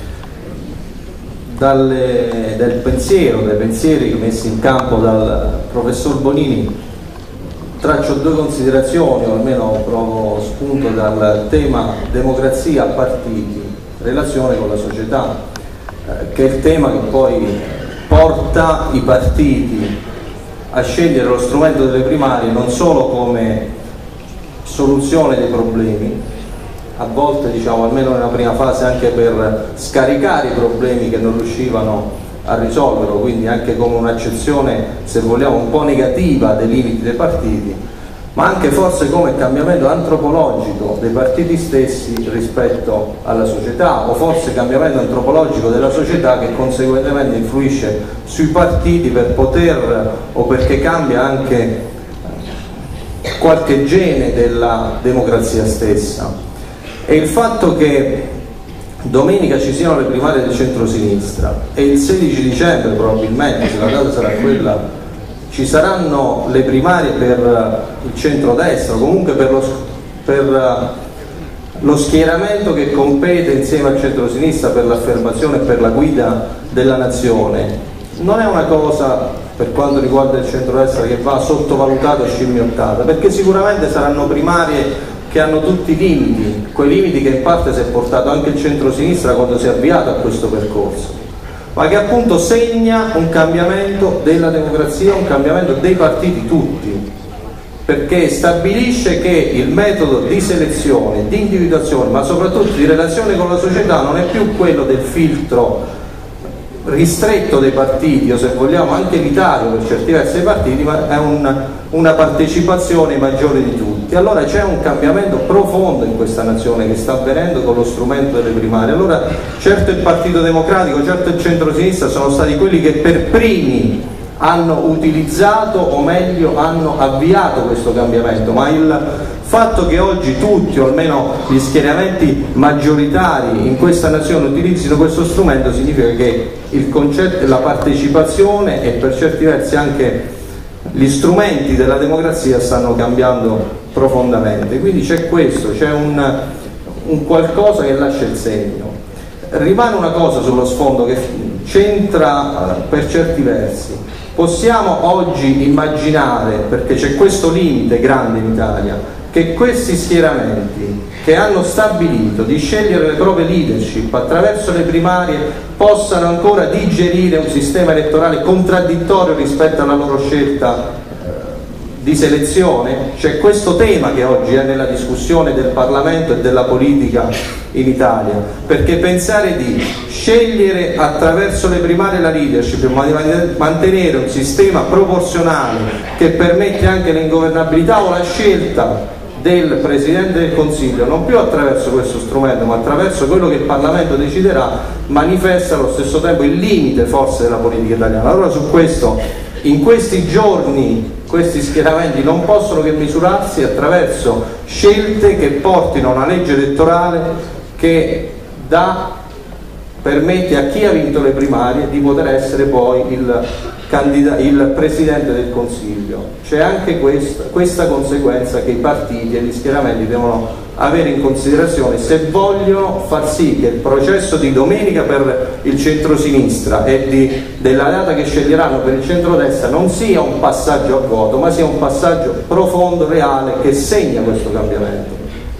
Dai pensieri messi in campo dal professor Bonini traccio due considerazioni, o almeno provo spunto dal tema democrazia, partiti, relazione con la società, che è il tema che poi porta i partiti a scegliere lo strumento delle primarie non solo come soluzione dei problemi, a volte diciamo almeno nella prima fase anche per scaricare i problemi che non riuscivano a risolverlo, quindi anche come un'accezione, se vogliamo, un po' negativa dei limiti dei partiti, ma anche forse come cambiamento antropologico dei partiti stessi rispetto alla società, o forse cambiamento antropologico della società che conseguentemente influisce sui partiti per poter, o perché cambia anche qualche gene della democrazia stessa. E il fatto che domenica ci siano le primarie del centro-sinistra e il 16 dicembre probabilmente, se la data sarà quella, ci saranno le primarie per il centro-destra, comunque per lo schieramento che compete insieme al centro-sinistra per l'affermazione e per la guida della nazione, non è una cosa, per quanto riguarda il centro-destra, che va sottovalutata o scimmiottata, perché sicuramente saranno primarie che hanno tutti i limiti, quei limiti che in parte si è portato anche il centro-sinistra quando si è avviato a questo percorso, ma che appunto segna un cambiamento della democrazia, un cambiamento dei partiti tutti, perché stabilisce che il metodo di selezione, di individuazione, ma soprattutto di relazione con la società non è più quello del filtro ristretto dei partiti, o se vogliamo anche elitario per certi versi dei partiti, ma è una partecipazione maggiore di tutti. Allora c'è un cambiamento profondo in questa nazione che sta avvenendo con lo strumento delle primarie. Allora certo il Partito Democratico, certo il centro-sinistra sono stati quelli che per primi hanno utilizzato, o meglio hanno avviato questo cambiamento, ma il fatto che oggi tutti, o almeno gli schieramenti maggioritari in questa nazione, utilizzino questo strumento significa che il concetto, la partecipazione e per certi versi anche gli strumenti della democrazia stanno cambiando profondamente. Quindi c'è questo, c'è un qualcosa che lascia il segno. Rimane una cosa sullo sfondo che c'entra per certi versi. Possiamo oggi immaginare, perché c'è questo limite grande in Italia, che questi schieramenti che hanno stabilito di scegliere le proprie leadership attraverso le primarie possano ancora digerire un sistema elettorale contraddittorio rispetto alla loro scelta di selezione, c'è questo tema che oggi è nella discussione del Parlamento e della politica in Italia, perché pensare di scegliere attraverso le primarie la leadership, ma di mantenere un sistema proporzionale che permette anche l'ingovernabilità o la scelta del Presidente del Consiglio, non più attraverso questo strumento ma attraverso quello che il Parlamento deciderà, manifesta allo stesso tempo il limite forse della politica italiana. Allora su questo, in questi giorni, questi schieramenti non possono che misurarsi attraverso scelte che portino a una legge elettorale che permette a chi ha vinto le primarie di poter essere poi il Presidente del Consiglio. C'è anche questa conseguenza che i partiti e gli schieramenti devono avere in considerazione se vogliono far sì che il processo di domenica per il centro-sinistra e della data che sceglieranno per il centro-destra non sia un passaggio a vuoto, ma sia un passaggio profondo, reale, che segna questo cambiamento.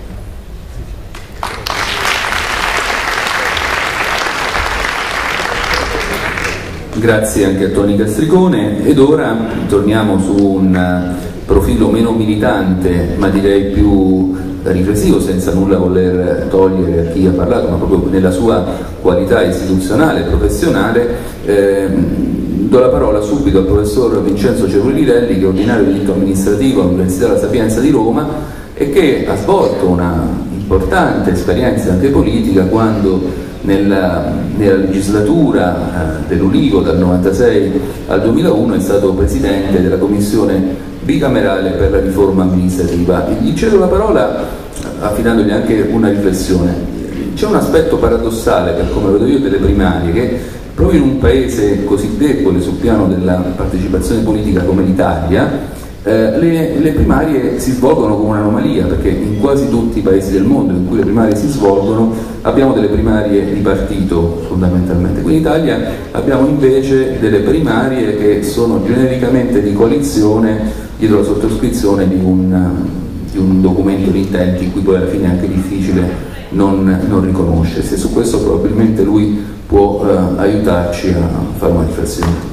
Grazie anche a Toni Castricone, ed ora torniamo su un profilo meno militante ma direi più riflessivo, senza nulla voler togliere a chi ha parlato, ma proprio nella sua qualità istituzionale e professionale. Do la parola subito al professor Vincenzo Cerulli-Lelli, che è ordinario di diritto amministrativo all'Università La Sapienza di Roma e che ha svolto una importante esperienza anche politica quando nella legislatura dell'Ulivo dal 96 al 2001 è stato presidente della commissione bicamerale per la riforma amministrativa. Gli cedo la parola affidandogli anche una riflessione. C'è un aspetto paradossale, per come vedo io, delle primarie, che proprio in un paese così debole sul piano della partecipazione politica come l'Italia, le primarie si svolgono come un'anomalia, perché in quasi tutti i paesi del mondo in cui le primarie si svolgono abbiamo delle primarie di partito fondamentalmente. Qui in Italia abbiamo invece delle primarie che sono genericamente di coalizione dietro la sottoscrizione di un documento di intenti in cui poi alla fine è anche difficile non riconoscersi, e su questo probabilmente lui può aiutarci a fare una riflessione.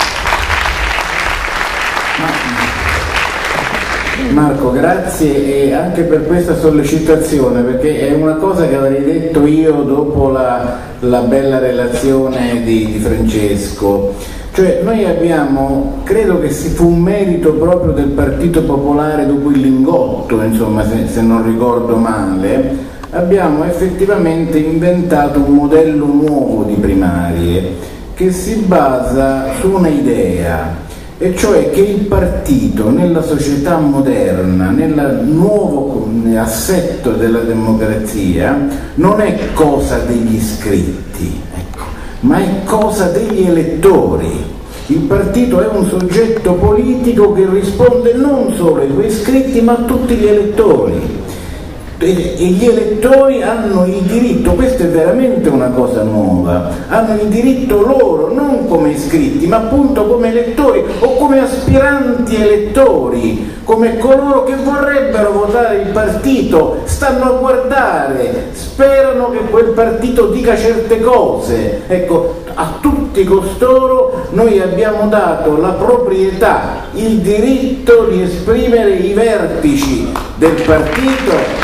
Marco, grazie anche per questa sollecitazione, perché è una cosa che avrei detto io dopo la bella relazione di Francesco. Cioè noi abbiamo, credo che fu un merito proprio del Partito Popolare dopo il Lingotto, insomma, se non ricordo male, abbiamo effettivamente inventato un modello nuovo di primarie che si basa su un'idea, e cioè che il partito nella società moderna, nel nuovo assetto della democrazia, non è cosa degli iscritti, ecco, ma è cosa degli elettori. Il partito è un soggetto politico che risponde non solo ai suoi iscritti ma a tutti gli elettori. E gli elettori hanno il diritto, questa è veramente una cosa nuova, hanno il diritto loro, non come iscritti, ma appunto come elettori o come aspiranti elettori, come coloro che vorrebbero votare il partito, stanno a guardare, sperano che quel partito dica certe cose. Ecco, a tutti costoro noi abbiamo dato la proprietà, il diritto di esprimere i vertici del partito.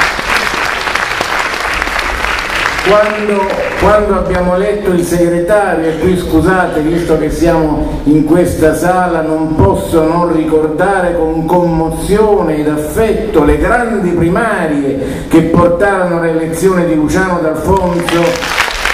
Quando abbiamo letto il segretario, e qui scusate, visto che siamo in questa sala non posso non ricordare con commozione ed affetto le grandi primarie che portarono all'elezione di Luciano D'Alfonso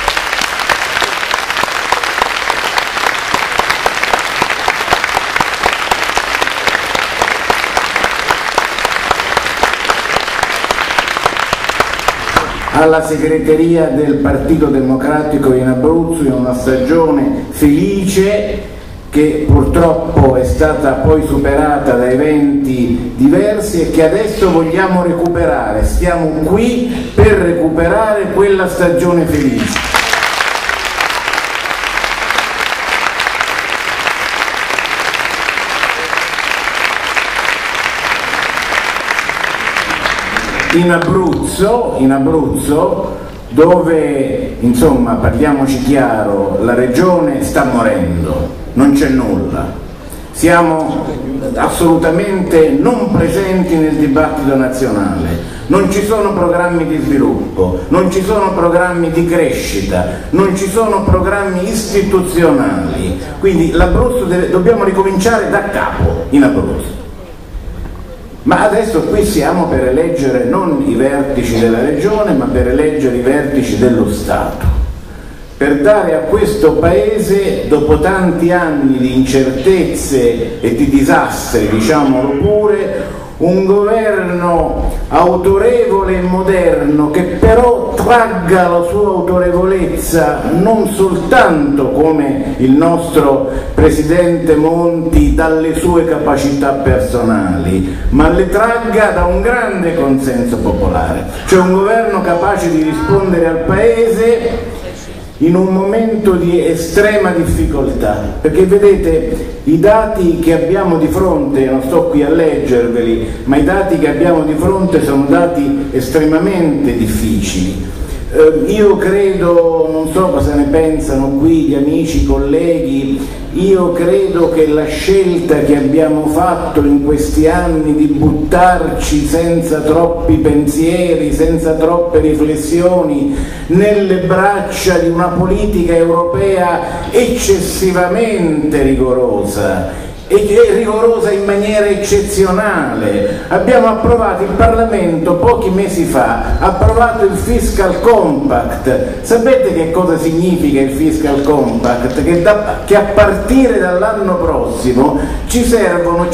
alla segreteria del Partito Democratico in Abruzzo, in una stagione felice che purtroppo è stata poi superata da eventi diversi e che adesso vogliamo recuperare. Stiamo qui per recuperare quella stagione felice. In Abruzzo, dove, insomma, parliamoci chiaro, la regione sta morendo, non c'è nulla. siamo assolutamente non presenti nel dibattito nazionale. Non ci sono programmi di sviluppo, non ci sono programmi di crescita, non ci sono programmi istituzionali. Quindi l'Abruzzo dobbiamo ricominciare da capo in Abruzzo. Ma adesso qui siamo per eleggere non i vertici della regione, ma per eleggere i vertici dello Stato, per dare a questo Paese, dopo tanti anni di incertezze e di disastri, diciamolo pure, un governo autorevole e moderno che però tragga la sua autorevolezza non soltanto come il nostro Presidente Monti dalle sue capacità personali, ma le tragga da un grande consenso popolare, cioè un governo capace di rispondere al Paese in un momento di estrema difficoltà, perché vedete i dati che abbiamo di fronte, non sto qui a leggerveli, ma i dati che abbiamo di fronte sono dati estremamente difficili. Io credo, non so cosa ne pensano qui gli amici, colleghi, io credo che la scelta che abbiamo fatto in questi anni di buttarci senza troppi pensieri, senza troppe riflessioni, nelle braccia di una politica europea eccessivamente rigorosa, e rigorosa in maniera eccezionale. Abbiamo approvato, il Parlamento pochi mesi fa ha approvato il Fiscal Compact. Sapete che cosa significa il Fiscal Compact? Che a partire dall'anno prossimo ci servono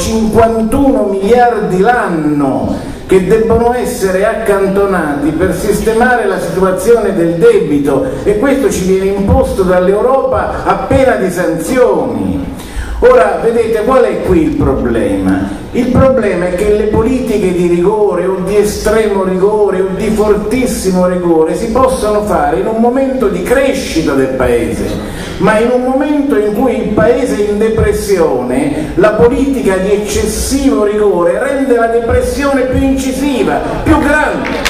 51 miliardi l'anno che debbono essere accantonati per sistemare la situazione del debito, e questo ci viene imposto dall'Europa a pena di sanzioni. Ora, vedete, qual è qui il problema? Il problema è che le politiche di rigore o di estremo rigore o di fortissimo rigore si possono fare in un momento di crescita del Paese, ma in un momento in cui il Paese è in depressione, la politica di eccessivo rigore rende la depressione più incisiva, più grande.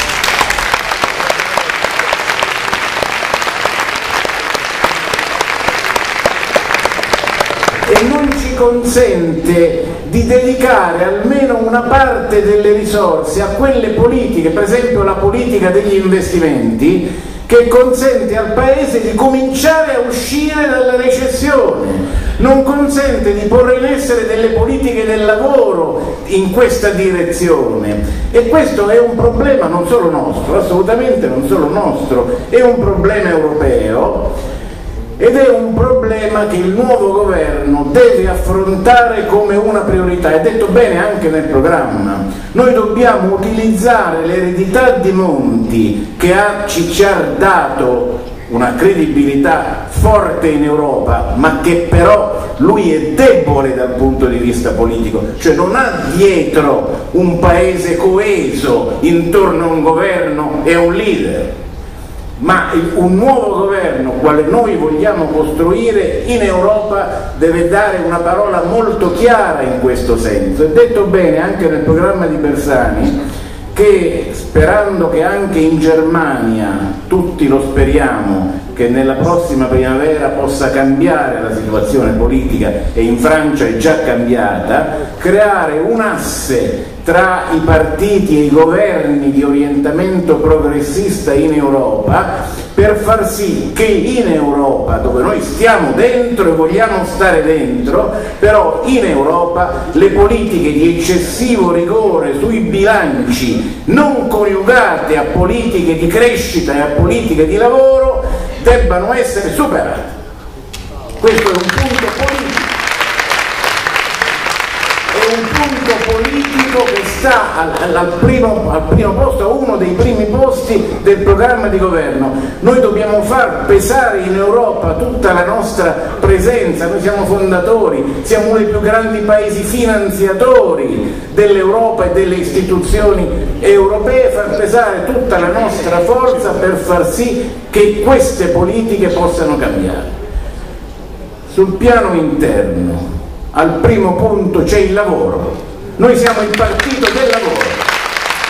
E non ci consente di dedicare almeno una parte delle risorse a quelle politiche, per esempio la politica degli investimenti, che consente al Paese di cominciare a uscire dalla recessione, non consente di porre in essere delle politiche del lavoro in questa direzione. E questo è un problema non solo nostro, assolutamente non solo nostro, è un problema europeo. Ed è un problema che il nuovo governo deve affrontare come una priorità. È detto bene anche nel programma. Noi dobbiamo utilizzare l'eredità di Monti, che ci ha dato una credibilità forte in Europa, ma che però lui è debole dal punto di vista politico, cioè non ha dietro un paese coeso intorno a un governo e a un leader. Ma un nuovo governo, quale noi vogliamo costruire in Europa, deve dare una parola molto chiara in questo senso. È detto bene anche nel programma di Bersani che, sperando che anche in Germania, tutti lo speriamo, che nella prossima primavera possa cambiare la situazione politica, e in Francia è già cambiata, creare un asse tra i partiti e i governi di orientamento progressista in Europa, per far sì che in Europa, dove noi stiamo dentro e vogliamo stare dentro, però in Europa le politiche di eccessivo rigore sui bilanci, non coniugate a politiche di crescita e a politiche di lavoro, debbano essere superate. Questo è un punto politico. È un punto politico che sta al primo posto, uno dei primi posti del programma di governo. Noi dobbiamo far pesare in Europa tutta la nostra presenza, noi siamo fondatori, siamo uno dei più grandi paesi finanziatori dell'Europa e delle istituzioni europee, far pesare tutta la nostra forza per far sì che queste politiche possano cambiare. Sul piano interno, al primo punto c'è il lavoro. Noi siamo il partito del lavoro.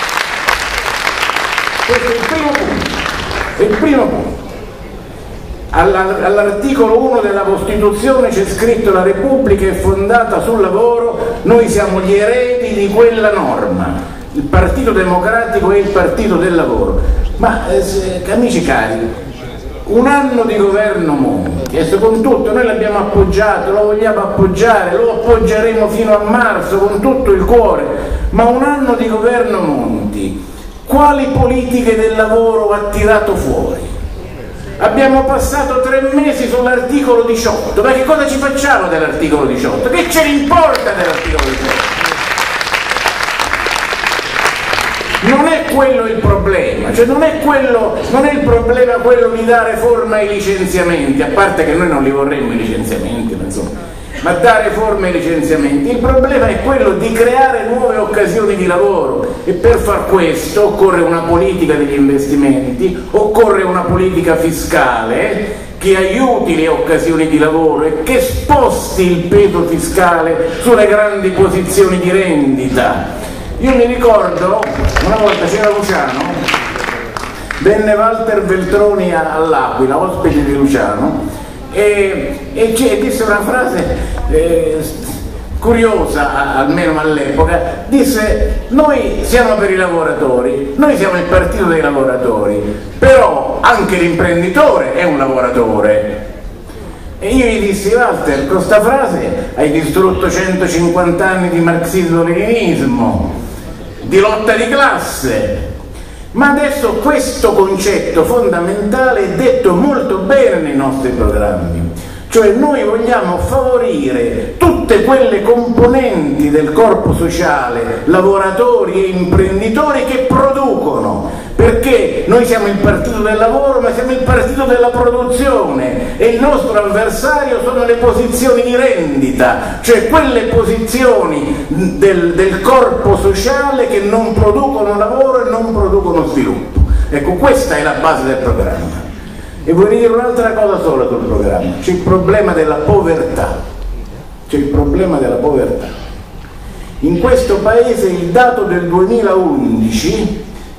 Questo è il primo punto. È il primo punto. All'articolo 1 della Costituzione c'è scritto: la Repubblica è fondata sul lavoro, noi siamo gli eredi di quella norma. Il Partito Democratico è il partito del lavoro. Ma amici cari, un anno di governo Monti, e con tutto noi l'abbiamo appoggiato, lo vogliamo appoggiare, lo appoggeremo fino a marzo con tutto il cuore, ma un anno di governo Monti, quali politiche del lavoro ha tirato fuori? Abbiamo passato 3 mesi sull'articolo 18, ma che cosa ci facciamo dell'articolo 18? Che ce ne importa dell'articolo 18? Non è quello il problema, cioè non è il problema quello di dare forma ai licenziamenti, a parte che noi non li vorremmo i licenziamenti, ma dare forma ai licenziamenti. Il problema è quello di creare nuove occasioni di lavoro, e per far questo occorre una politica degli investimenti, occorre una politica fiscale che aiuti le occasioni di lavoro e che sposti il peso fiscale sulle grandi posizioni di rendita. Io mi ricordo, una volta c'era Luciano, venne Walter Veltroni all'Aquila, ospite di Luciano, e disse una frase curiosa, almeno all'epoca, disse: noi siamo per i lavoratori, noi siamo il partito dei lavoratori, però anche l'imprenditore è un lavoratore. E io gli dissi: Walter, con questa frase hai distrutto 150 anni di marxismo-leninismo, di lotta di classe. Ma adesso questo concetto fondamentale è detto molto bene nei nostri programmi, cioè noi vogliamo favorire tutte quelle componenti del corpo sociale, lavoratori e imprenditori, che producono, perché noi siamo il partito del lavoro, ma siamo il partito della produzione, e il nostro avversario sono le posizioni di rendita, cioè quelle posizioni del corpo sociale che non producono lavoro e non producono sviluppo. Ecco, questa è la base del programma. E vorrei dire un'altra cosa sola sul programma: c'è il problema della povertà. C'è il problema della povertà. In questo paese il dato del 2011,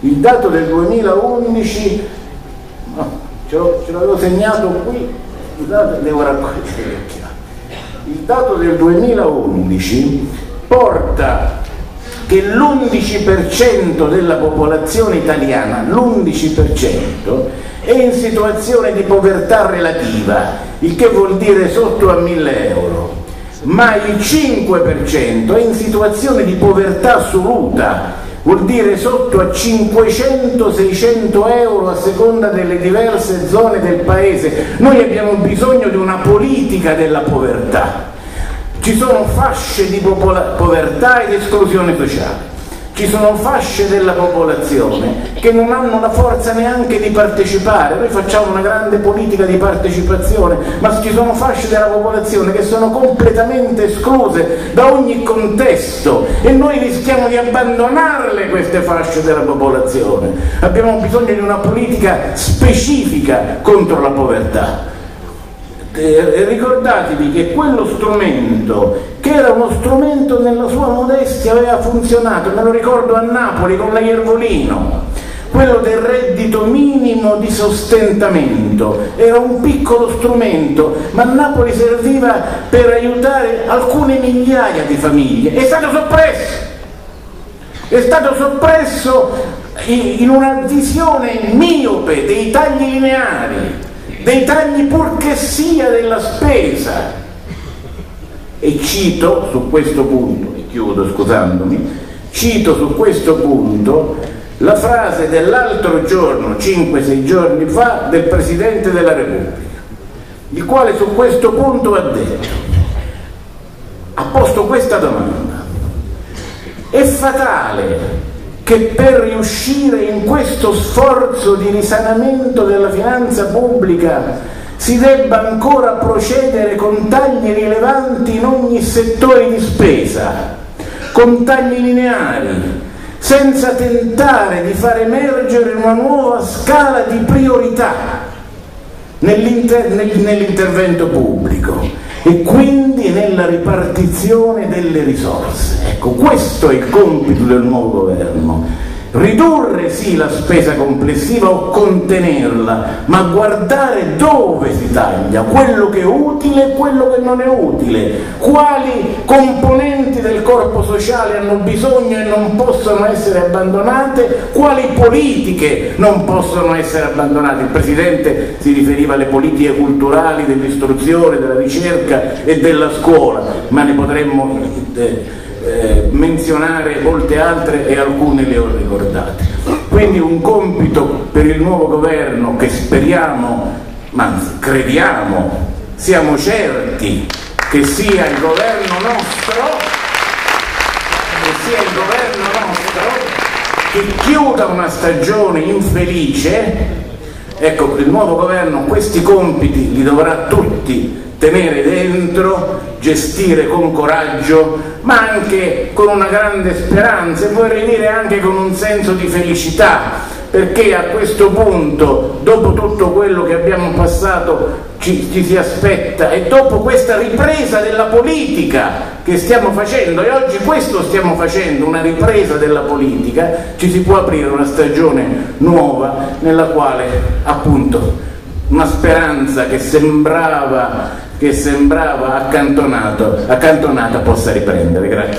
no, ce l'avevo segnato qui, scusate, devo raccogliere. Il dato del 2011 porta che l'11% della popolazione italiana, l'11%, è in situazione di povertà relativa, il che vuol dire sotto a 1.000 euro, ma il 5% è in situazione di povertà assoluta, vuol dire sotto a 500-600 euro a seconda delle diverse zone del paese. Noi abbiamo bisogno di una politica della povertà. Ci sono fasce di povertà ed esclusione sociale. Ci sono fasce della popolazione che non hanno la forza neanche di partecipare. Noi facciamo una grande politica di partecipazione, ma ci sono fasce della popolazione che sono completamente escluse da ogni contesto, e noi rischiamo di abbandonarle queste fasce della popolazione. Abbiamo bisogno di una politica specifica contro la povertà. Ricordatevi che quello strumento, che era uno strumento nella sua modestia, aveva funzionato, me lo ricordo a Napoli con la Iervolino, quello del reddito minimo di sostentamento. Era un piccolo strumento, ma a Napoli serviva per aiutare alcune migliaia di famiglie. È stato soppresso in una visione miope dei tagli lineari, dei tagli purché sia della spesa. E cito su questo punto, e chiudo scusandomi, cito su questo punto la frase dell'altro giorno, 5-6 giorni fa, del Presidente della Repubblica, il quale su questo punto ha posto questa domanda: è fatale che per riuscire in questo sforzo di risanamento della finanza pubblica si debba ancora procedere con tagli rilevanti in ogni settore di spesa, con tagli lineari, senza tentare di far emergere una nuova scala di priorità nell'intervento pubblico e quindi nella ripartizione delle risorse. Ecco, questo è il compito del nuovo governo: ridurre sì la spesa complessiva o contenerla, ma guardare dove si taglia, quello che è utile e quello che non è utile, quali componenti del corpo sociale hanno bisogno e non possono essere abbandonate, quali politiche non possono essere abbandonate. Il Presidente si riferiva alle politiche culturali, dell'istruzione, della ricerca e della scuola, ma ne potremmo menzionare molte altre e alcune le ho ricordate. Quindi un compito per il nuovo governo che speriamo, ma anzi crediamo, siamo certi che sia il governo nostro, che chiuda una stagione infelice. Ecco, il nuovo governo questi compiti li dovrà tutti tenere dentro, gestire con coraggio, ma anche con una grande speranza e vorrei dire anche con un senso di felicità, perché a questo punto, dopo tutto quello che abbiamo passato, ci si aspetta, e dopo questa ripresa della politica che stiamo facendo, e oggi questo stiamo facendo, una ripresa della politica, ci si può aprire una stagione nuova nella quale appunto una speranza che sembrava accantonata possa riprendere. Grazie.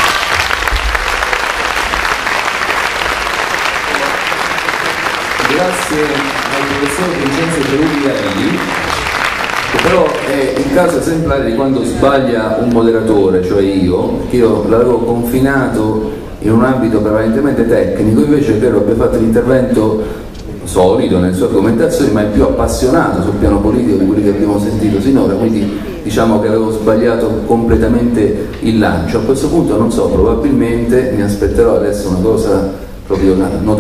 Grazie al professor Vincenzo Gerulli, che però è il caso esemplare di quando sbaglia un moderatore, cioè io, che io l'avevo confinato in un ambito prevalentemente tecnico, invece credo abbia fatto l'intervento solido nelle sue argomentazioni, ma è più appassionato sul piano politico di quelli che abbiamo sentito sinora, quindi diciamo che avevo sbagliato completamente il lancio. A questo punto non so, probabilmente mi aspetterò adesso una cosa proprio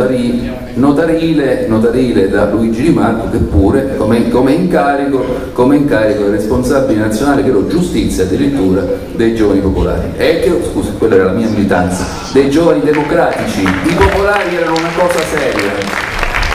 notarile da Luigi Di Marco, che pure come incarico è responsabile nazionale, credo, giustizia addirittura, dei giovani popolari, scusa, quella era la mia militanza, dei giovani democratici. I popolari erano una cosa seria,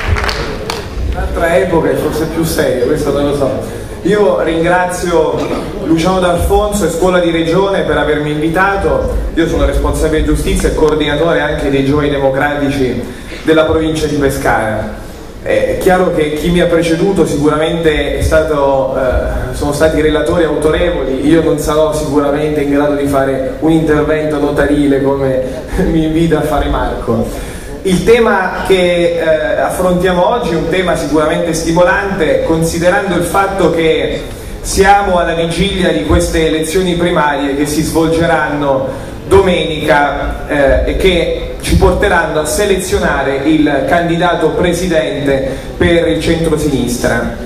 un'altra epoca e forse più seria, questo non lo so. Io ringrazio Luciano D'Alfonso e Scuola di Regione per avermi invitato. Io sono responsabile giustizia e coordinatore anche dei giovani democratici della provincia di Pescara. È chiaro che chi mi ha preceduto sicuramente sono stati relatori autorevoli, io non sarò sicuramente in grado di fare un intervento notarile come mi invita a fare Marco. Il tema che affrontiamo oggi è un tema sicuramente stimolante, considerando il fatto che siamo alla vigilia di queste elezioni primarie che si svolgeranno domenica e che ci porteranno a selezionare il candidato presidente per il centro-sinistra.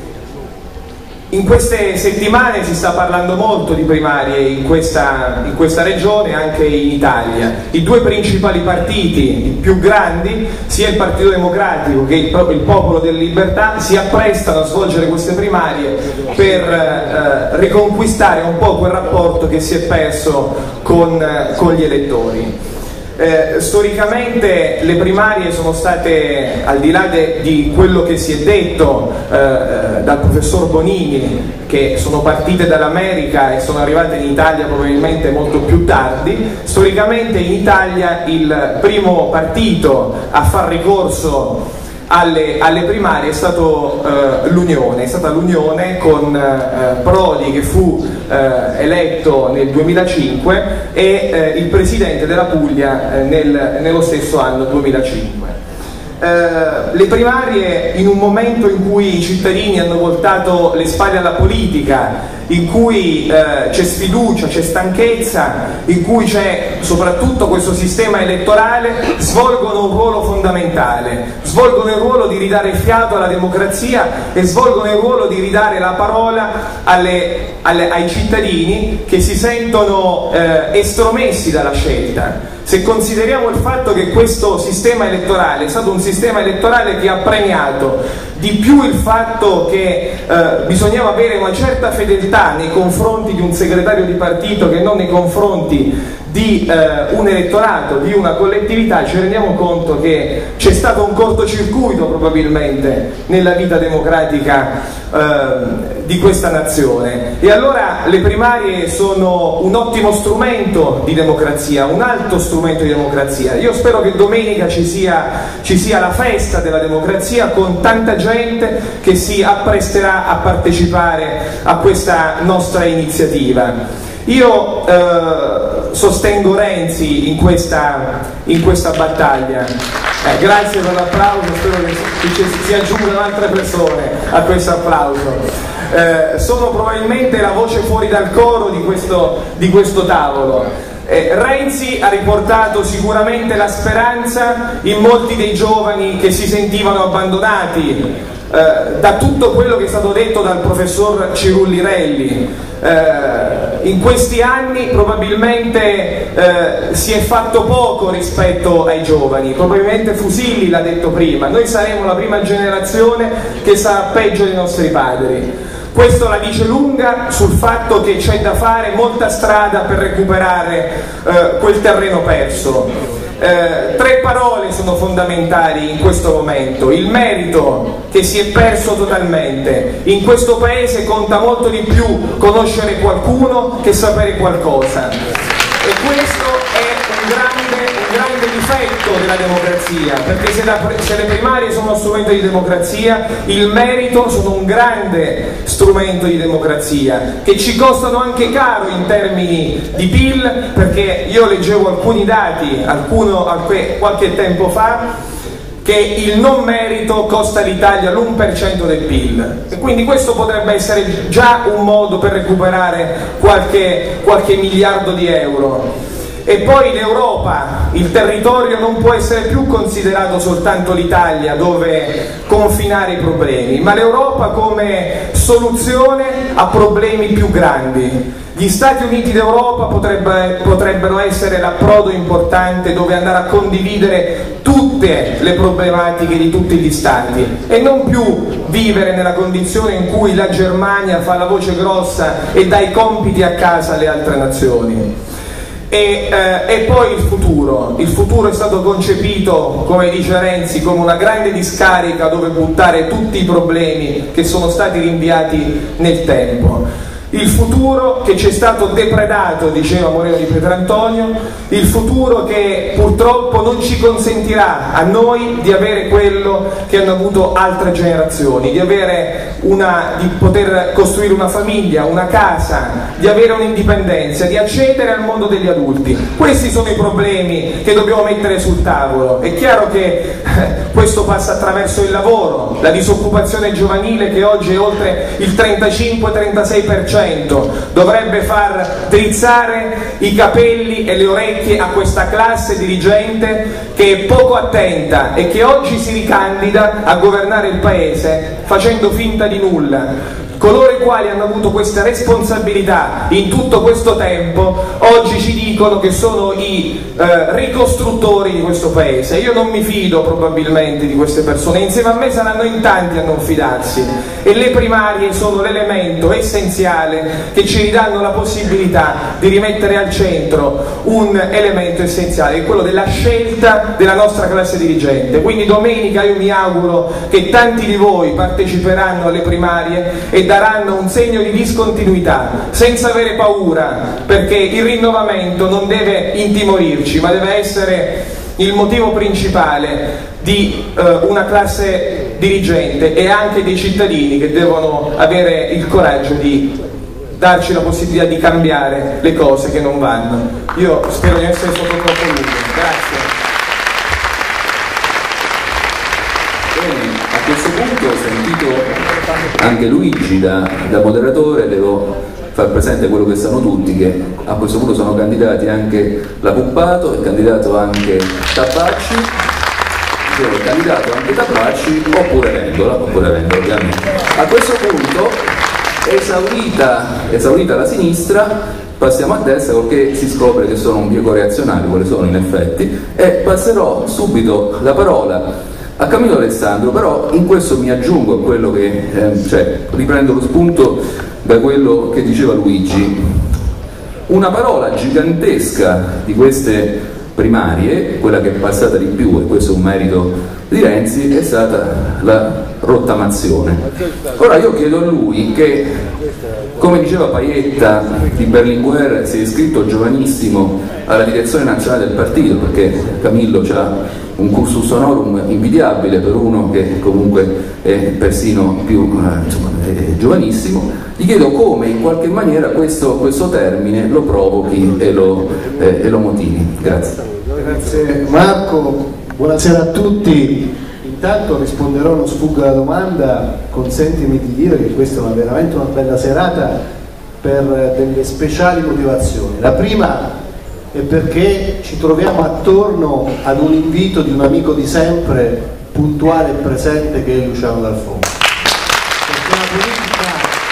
In queste settimane si sta parlando molto di primarie in questa regione, anche in Italia. I due principali partiti, i più grandi, sia il Partito Democratico che il Popolo della Libertà, si apprestano a svolgere queste primarie per riconquistare un po' quel rapporto che si è perso con gli elettori. Storicamente le primarie sono state, al di là di quello che si è detto dal professor Bonini, che sono partite dall'America e sono arrivate in Italia probabilmente molto più tardi, storicamente in Italia il primo partito a far ricorso alle primarie è stata l'Unione con Prodi, che fu eletto nel 2005, e il presidente della Puglia nello stesso anno 2005. Le primarie, in un momento in cui i cittadini hanno voltato le spalle alla politica, in cui c'è sfiducia, c'è stanchezza, in cui c'è soprattutto questo sistema elettorale, svolgono un ruolo fondamentale, svolgono il ruolo di ridare fiato alla democrazia e svolgono il ruolo di ridare la parola ai cittadini che si sentono estromessi dalla scelta. Se consideriamo il fatto che questo sistema elettorale è stato un sistema elettorale che ha premiato di più il fatto che bisognava avere una certa fedeltà nei confronti di un segretario di partito che non nei confronti di un elettorato, di una collettività, ci rendiamo conto che c'è stato un cortocircuito probabilmente nella vita democratica di questa nazione, e allora le primarie sono un ottimo strumento di democrazia, un alto strumento di democrazia. Io spero che domenica ci sia la festa della democrazia, con tanta gente che si appresterà a partecipare a questa nostra iniziativa. Io sostengo Renzi in questa battaglia. Grazie per l'applauso, spero che si aggiungano altre persone a questo applauso. Sono probabilmente la voce fuori dal coro di questo tavolo. Renzi ha riportato sicuramente la speranza in molti dei giovani che si sentivano abbandonati da tutto quello che è stato detto dal professor Cirullirelli. In questi anni probabilmente si è fatto poco rispetto ai giovani, probabilmente Fusilli l'ha detto prima, noi saremo la prima generazione che sarà peggio dei nostri padri. Questo la dice lunga sul fatto che c'è da fare molta strada per recuperare quel terreno perso. Tre parole sono fondamentali in questo momento: il merito, che si è perso totalmente. In questo paese conta molto di più conoscere qualcuno che sapere qualcosa, e questo è un grande difetto della democrazia, perché se le primarie sono uno strumento di democrazia, il merito sono un grande strumento di democrazia, che ci costano anche caro in termini di PIL, perché io leggevo alcuni dati qualche tempo fa, che il non merito costa all'Italia l'1% del PIL, e quindi questo potrebbe essere già un modo per recuperare qualche miliardo di euro. E poi l'Europa, il territorio non può essere più considerato soltanto l'Italia dove confinare i problemi, ma l'Europa come soluzione a problemi più grandi. Gli Stati Uniti d'Europa potrebbero essere l'approdo importante dove andare a condividere tutte le problematiche di tutti gli Stati, e non più vivere nella condizione in cui la Germania fa la voce grossa e dà i compiti a casa alle altre nazioni. E poi il futuro è stato concepito, come dice Renzi, come una grande discarica dove buttare tutti i problemi che sono stati rinviati nel tempo. Il futuro che ci è stato depredato, diceva Moreno di Pietrantonio, il futuro che purtroppo non ci consentirà a noi di avere quello che hanno avuto altre generazioni, di poter costruire una famiglia, una casa, di avere un'indipendenza, di accedere al mondo degli adulti. Questi sono i problemi che dobbiamo mettere sul tavolo. È chiaro che questo passa attraverso il lavoro, la disoccupazione giovanile che oggi è oltre il 35-36%, dovrebbe far drizzare i capelli e le orecchie a questa classe dirigente che è poco attenta e che oggi si ricandida a governare il paese facendo finta di nulla. Coloro i quali hanno avuto questa responsabilità in tutto questo tempo oggi ci dicono che sono i ricostruttori di questo paese. Io non mi fido probabilmente di queste persone, insieme a me saranno in tanti a non fidarsi, e le primarie sono l'elemento essenziale che ci ridanno la possibilità di rimettere al centro un elemento essenziale, che è quello della scelta della nostra classe dirigente. Quindi domenica io mi auguro che tanti di voi parteciperanno alle primarie e daranno un segno di discontinuità, senza avere paura, perché il rinnovamento non deve intimorirci, ma deve essere il motivo principale di una classe dirigente e anche dei cittadini, che devono avere il coraggio di darci la possibilità di cambiare le cose che non vanno. Io spero di essere stato troppo lungo. Grazie. A questo punto ho sentito anche Luigi da moderatore, devo far presente quello che sanno tutti, che a questo punto sono candidati anche la Puppato, è candidato anche Tabacci, è candidato anche Tabacci oppure Vendola ovviamente. A questo punto, esaurita la sinistra, passiamo a destra perché si scopre che sono un bieco reazionario, quale sono in effetti, e passerò subito la parola a Camillo Alessandro. Però in questo mi aggiungo a quello che riprendo lo spunto da quello che diceva Luigi. Una parola gigantesca di queste primarie, quella che è passata di più, e questo è un merito di Renzi, è stata la rottamazione. Ora io chiedo a lui che, come diceva Paietta, di Berlinguer si è iscritto giovanissimo alla direzione nazionale del partito, perché Camillo ha un cursus honorum invidiabile per uno che comunque è persino più è giovanissimo. Gli chiedo come in qualche maniera questo termine lo provochi e lo motivi. Grazie. Grazie Marco, buonasera a tutti. Intanto risponderò, non sfugga la domanda, consentimi di dire che questa è veramente una bella serata per delle speciali motivazioni. La prima è perché ci troviamo attorno ad un invito di un amico di sempre, puntuale e presente, che è Luciano D'Alfonso. Perché la politica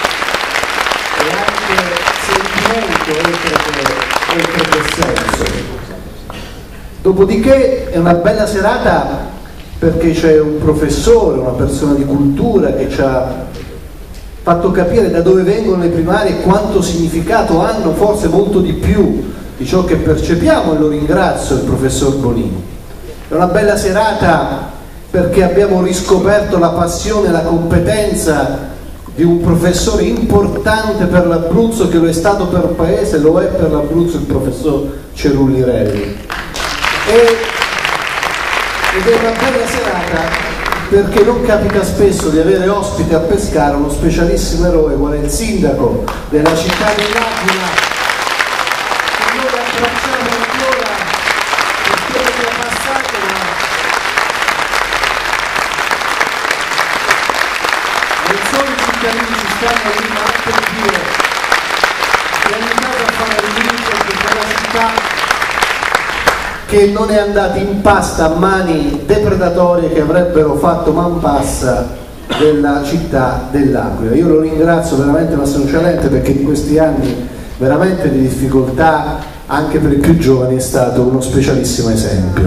è anche sentimento oltre che senso. Dopodiché è una bella serata perché c'è un professore, una persona di cultura che ci ha fatto capire da dove vengono le primarie e quanto significato hanno, forse molto di più di ciò che percepiamo, e lo ringrazio, il professor Bonini. È una bella serata perché abbiamo riscoperto la passione e la competenza di un professore importante per l'Abruzzo, che lo è stato per il paese, lo è per l'Abruzzo il professor Cerullirelli. Ed è una bella serata perché non capita spesso di avere ospite a Pescara uno specialissimo eroe qual è il sindaco della città dell'Aquila, che noi abbracciamo ancora per quello che ha passato, non solo i cittadini ci stanno lì, ma anche il Dio che ha aiutato a fare il vinto di quella città che non è andata in pasta a mani depredatorie che avrebbero fatto man passa della città dell'Aquila. Io lo ringrazio veramente Massimo Cialente, perché in questi anni veramente di difficoltà anche per i più giovani è stato uno specialissimo esempio.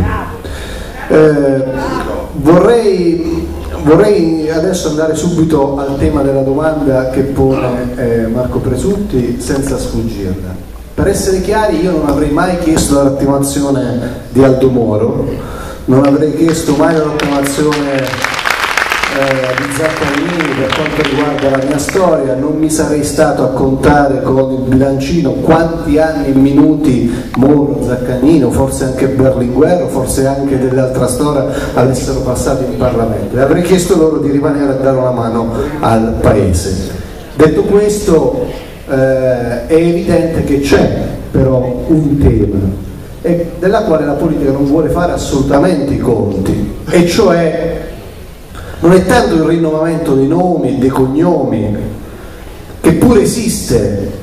Vorrei adesso andare subito al tema della domanda che pone Marco Presutti, senza sfuggirla. Per essere chiari, io non avrei mai chiesto la rottamazione di Aldo Moro, non avrei chiesto mai la rottamazione di Zaccagnini per quanto riguarda la mia storia, non mi sarei stato a contare con il bilancino quanti anni e minuti Moro, Zaccagnino, forse anche Berlinguer, forse anche dell'altra storia avessero passato in Parlamento, e avrei chiesto loro di rimanere a dare una mano al Paese. Detto questo, è evidente che c'è però un tema della quale la politica non vuole fare assolutamente i conti, e cioè non è tanto il rinnovamento dei nomi e dei cognomi, che pure esiste.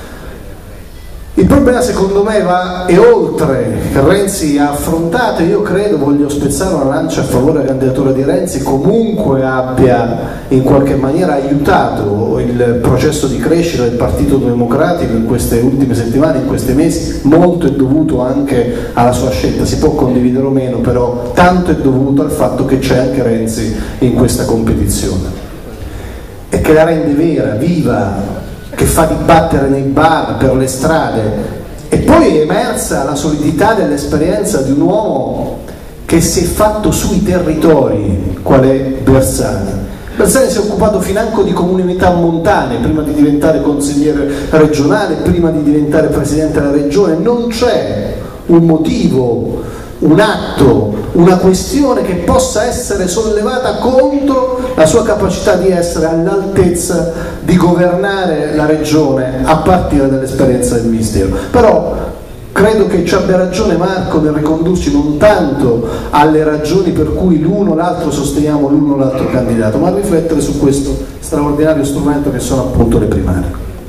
Il problema secondo me va e oltre, che Renzi ha affrontato, e io credo, voglio spezzare una lancia a favore della candidatura di Renzi, comunque abbia in qualche maniera aiutato il processo di crescita del Partito Democratico in queste ultime settimane, in questi mesi. Molto è dovuto anche alla sua scelta, si può condividere o meno, però tanto è dovuto al fatto che c'è anche Renzi in questa competizione e che la rende vera, viva, che fa dibattere nei bar, per le strade. E poi è emersa la solidità dell'esperienza di un uomo che si è fatto sui territori, qual è Bersani. Bersani si è occupato financo di comunità montane prima di diventare consigliere regionale, prima di diventare presidente della regione. Non c'è un motivo, un atto, una questione che possa essere sollevata contro la sua capacità di essere all'altezza di governare la regione a partire dall'esperienza del Ministero. Però credo che ci abbia ragione Marco nel ricondurci non tanto alle ragioni per cui l'uno o l'altro sosteniamo l'uno o l'altro candidato, ma a riflettere su questo straordinario strumento che sono appunto le primarie.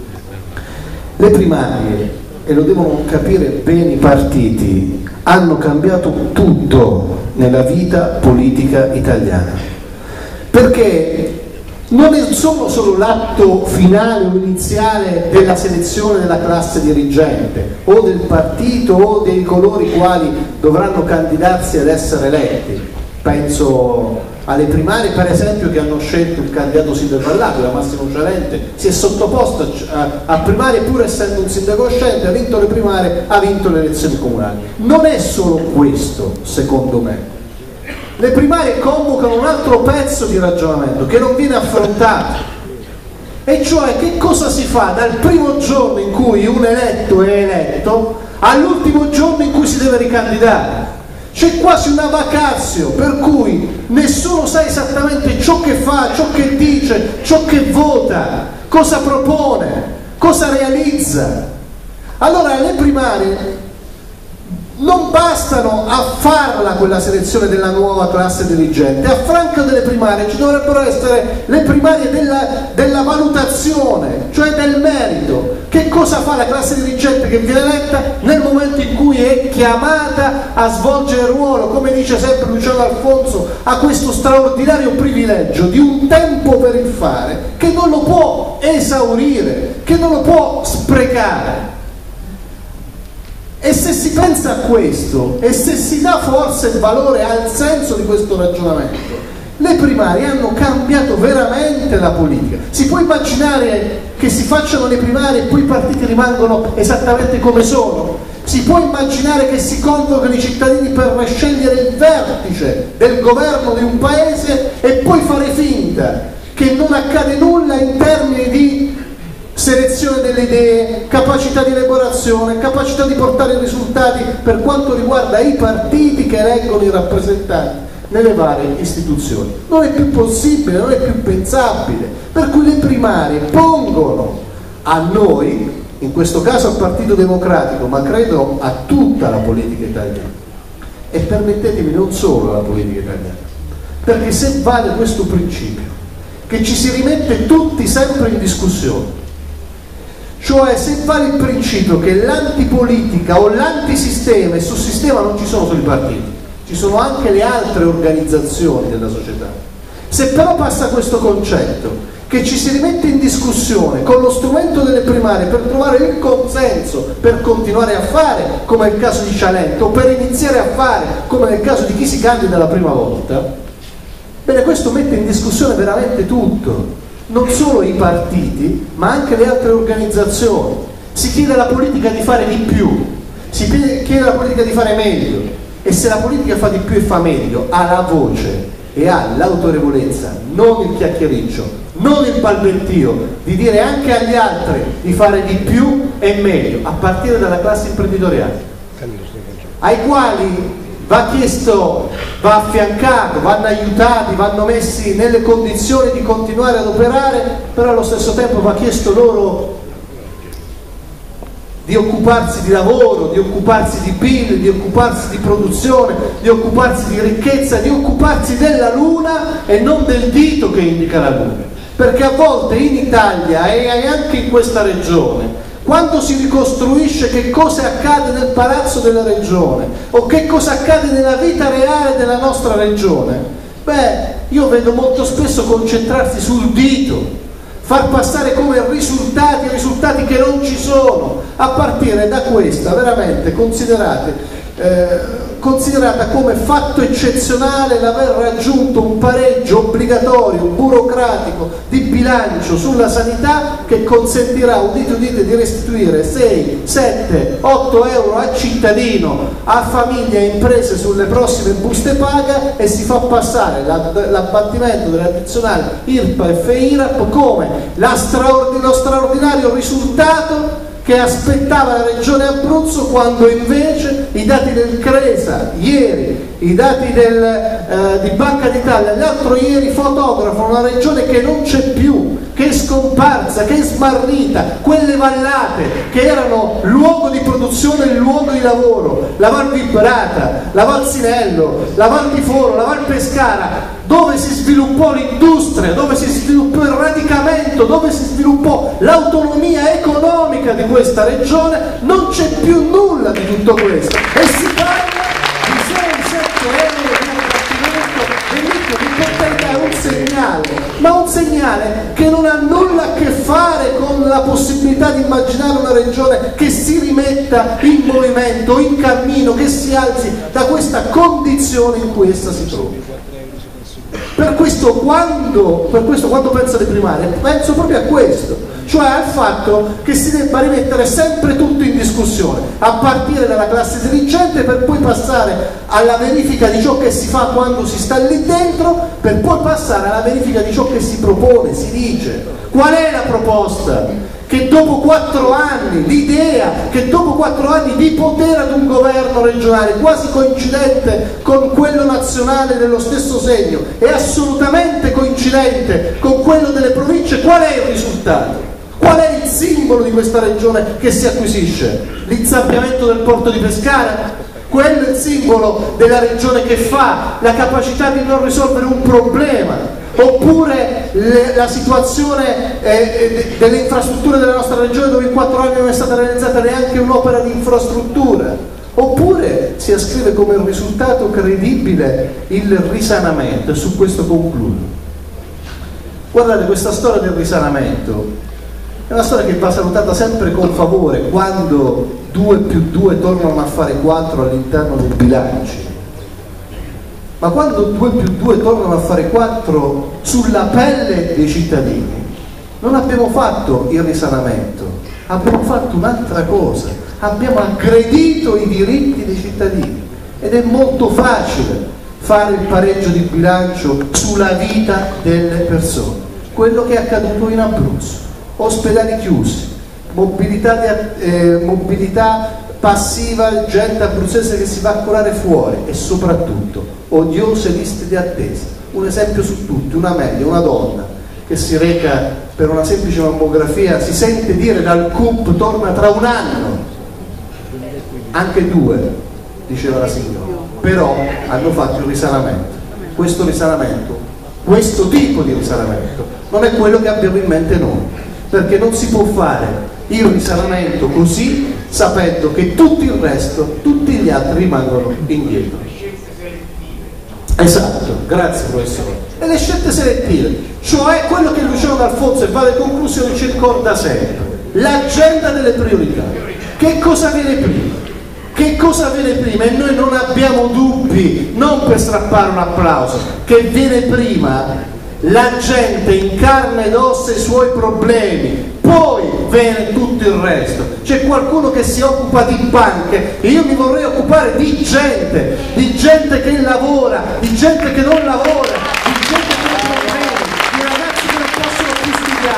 Le primarie, e lo devono capire bene i partiti, hanno cambiato tutto nella vita politica italiana, perché non sono solo l'atto finale o iniziale della selezione della classe dirigente o del partito o dei coloro i quali dovranno candidarsi ad essere eletti. Penso alle primarie, per esempio, che hanno scelto il candidato sindaco all'Aquila, Massimo Cialente, si è sottoposto a primarie pur essendo un sindaco uscente, ha vinto le primarie, ha vinto le elezioni comunali. Non è solo questo, secondo me. Le primarie convocano un altro pezzo di ragionamento che non viene affrontato, e cioè che cosa si fa dal primo giorno in cui un eletto è eletto all'ultimo giorno in cui si deve ricandidare. C'è quasi una vacatio per cui nessuno sa esattamente ciò che fa, ciò che dice, ciò che vota, cosa propone, cosa realizza. Allora le primarie non bastano a farla quella selezione della nuova classe dirigente, a fianco delle primarie ci dovrebbero essere le primarie della valutazione, cioè del merito. Che cosa fa la classe dirigente che viene eletta nel momento in cui è chiamata a svolgere il ruolo, come dice sempre Luciano D'Alfonso, ha questo straordinario privilegio di un tempo per il fare che non lo può esaurire, che non lo può sprecare. E se si pensa a questo, e se si dà forse il valore al senso di questo ragionamento, le primarie hanno cambiato veramente la politica. Si può immaginare che si facciano le primarie e poi i partiti rimangono esattamente come sono? Si può immaginare che si convochino i cittadini per scegliere il vertice del governo di un paese e poi fare finta che non accade nulla in termini di selezione delle idee, capacità di elaborazione, capacità di portare risultati per quanto riguarda i partiti che eleggono i rappresentanti nelle varie istituzioni? Non è più possibile, non è più pensabile, per cui le primarie pongono a noi, in questo caso al Partito Democratico, ma credo a tutta la politica italiana, e permettetemi non solo alla politica italiana, perché se vale questo principio che ci si rimette tutti sempre in discussione, cioè se vale il principio che l'antipolitica o l'antisistema, e sul sistema non ci sono solo i partiti, ci sono anche le altre organizzazioni della società, se però passa questo concetto che ci si rimette in discussione con lo strumento delle primarie per trovare il consenso per continuare a fare, come nel caso di Cialente, o per iniziare a fare, come nel caso di chi si candida la prima volta, bene, questo mette in discussione veramente tutto. Non solo i partiti, ma anche le altre organizzazioni. Si chiede alla politica di fare di più, si chiede alla politica di fare meglio, e se la politica fa di più e fa meglio, ha la voce e ha l'autorevolezza, non il chiacchiericcio, non il balbettio, di dire anche agli altri di fare di più e meglio, a partire dalla classe imprenditoriale, ai quali va chiesto, va affiancato, vanno aiutati, vanno messi nelle condizioni di continuare ad operare, però allo stesso tempo va chiesto loro di occuparsi di lavoro, di occuparsi di PIL, di occuparsi di produzione, di occuparsi di ricchezza, di occuparsi della luna e non del dito che indica la luna, perché a volte in Italia e anche in questa regione, quando si ricostruisce che cosa accade nel palazzo della regione o che cosa accade nella vita reale della nostra regione, beh, io vedo molto spesso concentrarsi sul dito, far passare come risultati che non ci sono, a partire da questa veramente considerata come fatto eccezionale l'aver raggiunto un pareggio obbligatorio, burocratico, di bilancio sulla sanità che consentirà, udite di restituire 6, 7, 8 euro a cittadino, a famiglie e imprese sulle prossime buste paga, e si fa passare l'abbattimento delle addizionali IRPEF e IRAP come lo straordinario risultato che aspettava la regione Abruzzo, quando invece i dati del CRESA ieri, i dati di Banca d'Italia l'altro ieri fotografano una regione che non c'è più, che è scomparsa, che è smarrita. Quelle vallate che erano luogo di produzione e luogo di lavoro, la Val Vibrata, la Val Sinello, la Val di Foro, la Val Pescara, dove si sviluppò l'industria, dove si sviluppò il radicamento, dove si sviluppò l'autonomia economica di questa regione, non c'è più nulla di tutto questo, e si parla di 6-7 euro di abbattimento, che per carità è un segnale, ma un segnale che non ha nulla a che fare con la possibilità di immaginare una regione che si rimetta in movimento, in cammino, che si alzi da questa condizione in cui essa si trova. Per questo quando penso alle primarie, penso proprio a questo, cioè al fatto che si debba rimettere sempre tutto in discussione, a partire dalla classe dirigente per poi passare alla verifica di ciò che si fa quando si sta lì dentro, per poi passare alla verifica di ciò che si propone, si dice. Qual è la proposta? Che dopo 4 anni, l'idea che dopo 4 anni di potere ad un governo regionale quasi coincidente con quello nazionale dello stesso segno e assolutamente coincidente con quello delle province, qual è il risultato? Qual è il simbolo di questa regione che si acquisisce? L'insabbiamento del porto di Pescara? Quello è il simbolo della regione che fa la capacità di non risolvere un problema? Oppure la situazione delle infrastrutture della nostra regione, dove in 4 anni non è stata realizzata neanche un'opera di infrastruttura? Oppure si ascrive come risultato credibile il risanamento? E su questo concludo. Guardate, questa storia del risanamento è una storia che va salutata sempre con favore quando 2 più 2 tornano a fare 4 all'interno dei bilanci. Ma quando 2 più 2 tornano a fare 4 sulla pelle dei cittadini, non abbiamo fatto il risanamento, abbiamo fatto un'altra cosa, abbiamo aggredito i diritti dei cittadini. Ed è molto facile fare il pareggio di bilancio sulla vita delle persone. Quello che è accaduto in Abruzzo: ospedali chiusi, mobilità passiva, gente abruzzese che si va a curare fuori, e soprattutto odiose liste di attesa. Un esempio su tutti: una media, una donna che si reca per una semplice mammografia, si sente dire dal CUP torna tra 1 anno, anche 2, diceva la signora, però hanno fatto il risanamento. Questo risanamento, questo tipo di risanamento non è quello che abbiamo in mente noi, perché non si può fare il risanamento così, sapendo che tutto il resto, tutti gli altri rimangono indietro. Esatto, grazie professore. E le scelte selettive, cioè quello che Luciano D'Alfonso, e vale conclusione, ci ricorda sempre: l'agenda delle priorità. Che cosa viene prima? Che cosa viene prima? E noi non abbiamo dubbi, non per strappare un applauso, che viene prima la gente in carne ed ossa i suoi problemi, poi viene tutto il resto. C'è qualcuno che si occupa di banche e io mi vorrei occupare di gente che lavora, di gente che non lavora, di gente che ha problemi, di ragazzi che non possono più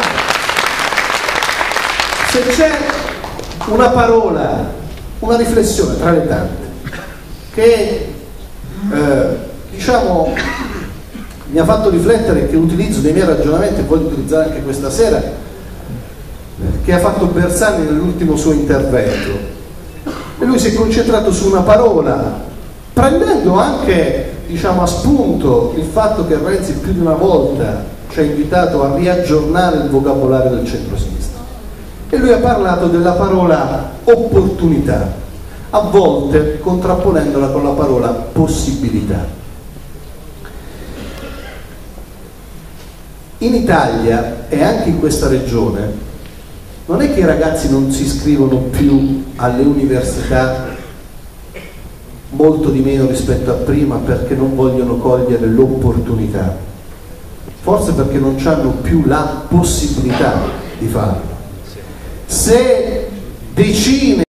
studiare. Se c'è una parola, una riflessione tra le tante che diciamo mi ha fatto riflettere, che utilizzo nei miei ragionamenti e voglio utilizzare anche questa sera, che ha fatto Bersani nell'ultimo suo intervento, e lui si è concentrato su una parola, prendendo anche, diciamo, a spunto il fatto che Renzi più di una volta ci ha invitato a riaggiornare il vocabolario del centro-sinistra, e lui ha parlato della parola opportunità, a volte contrapponendola con la parola possibilità. In Italia e anche in questa regione non è che i ragazzi non si iscrivono più alle università, molto di meno rispetto a prima, perché non vogliono cogliere l'opportunità, forse perché non hanno più la possibilità di farlo. Se decine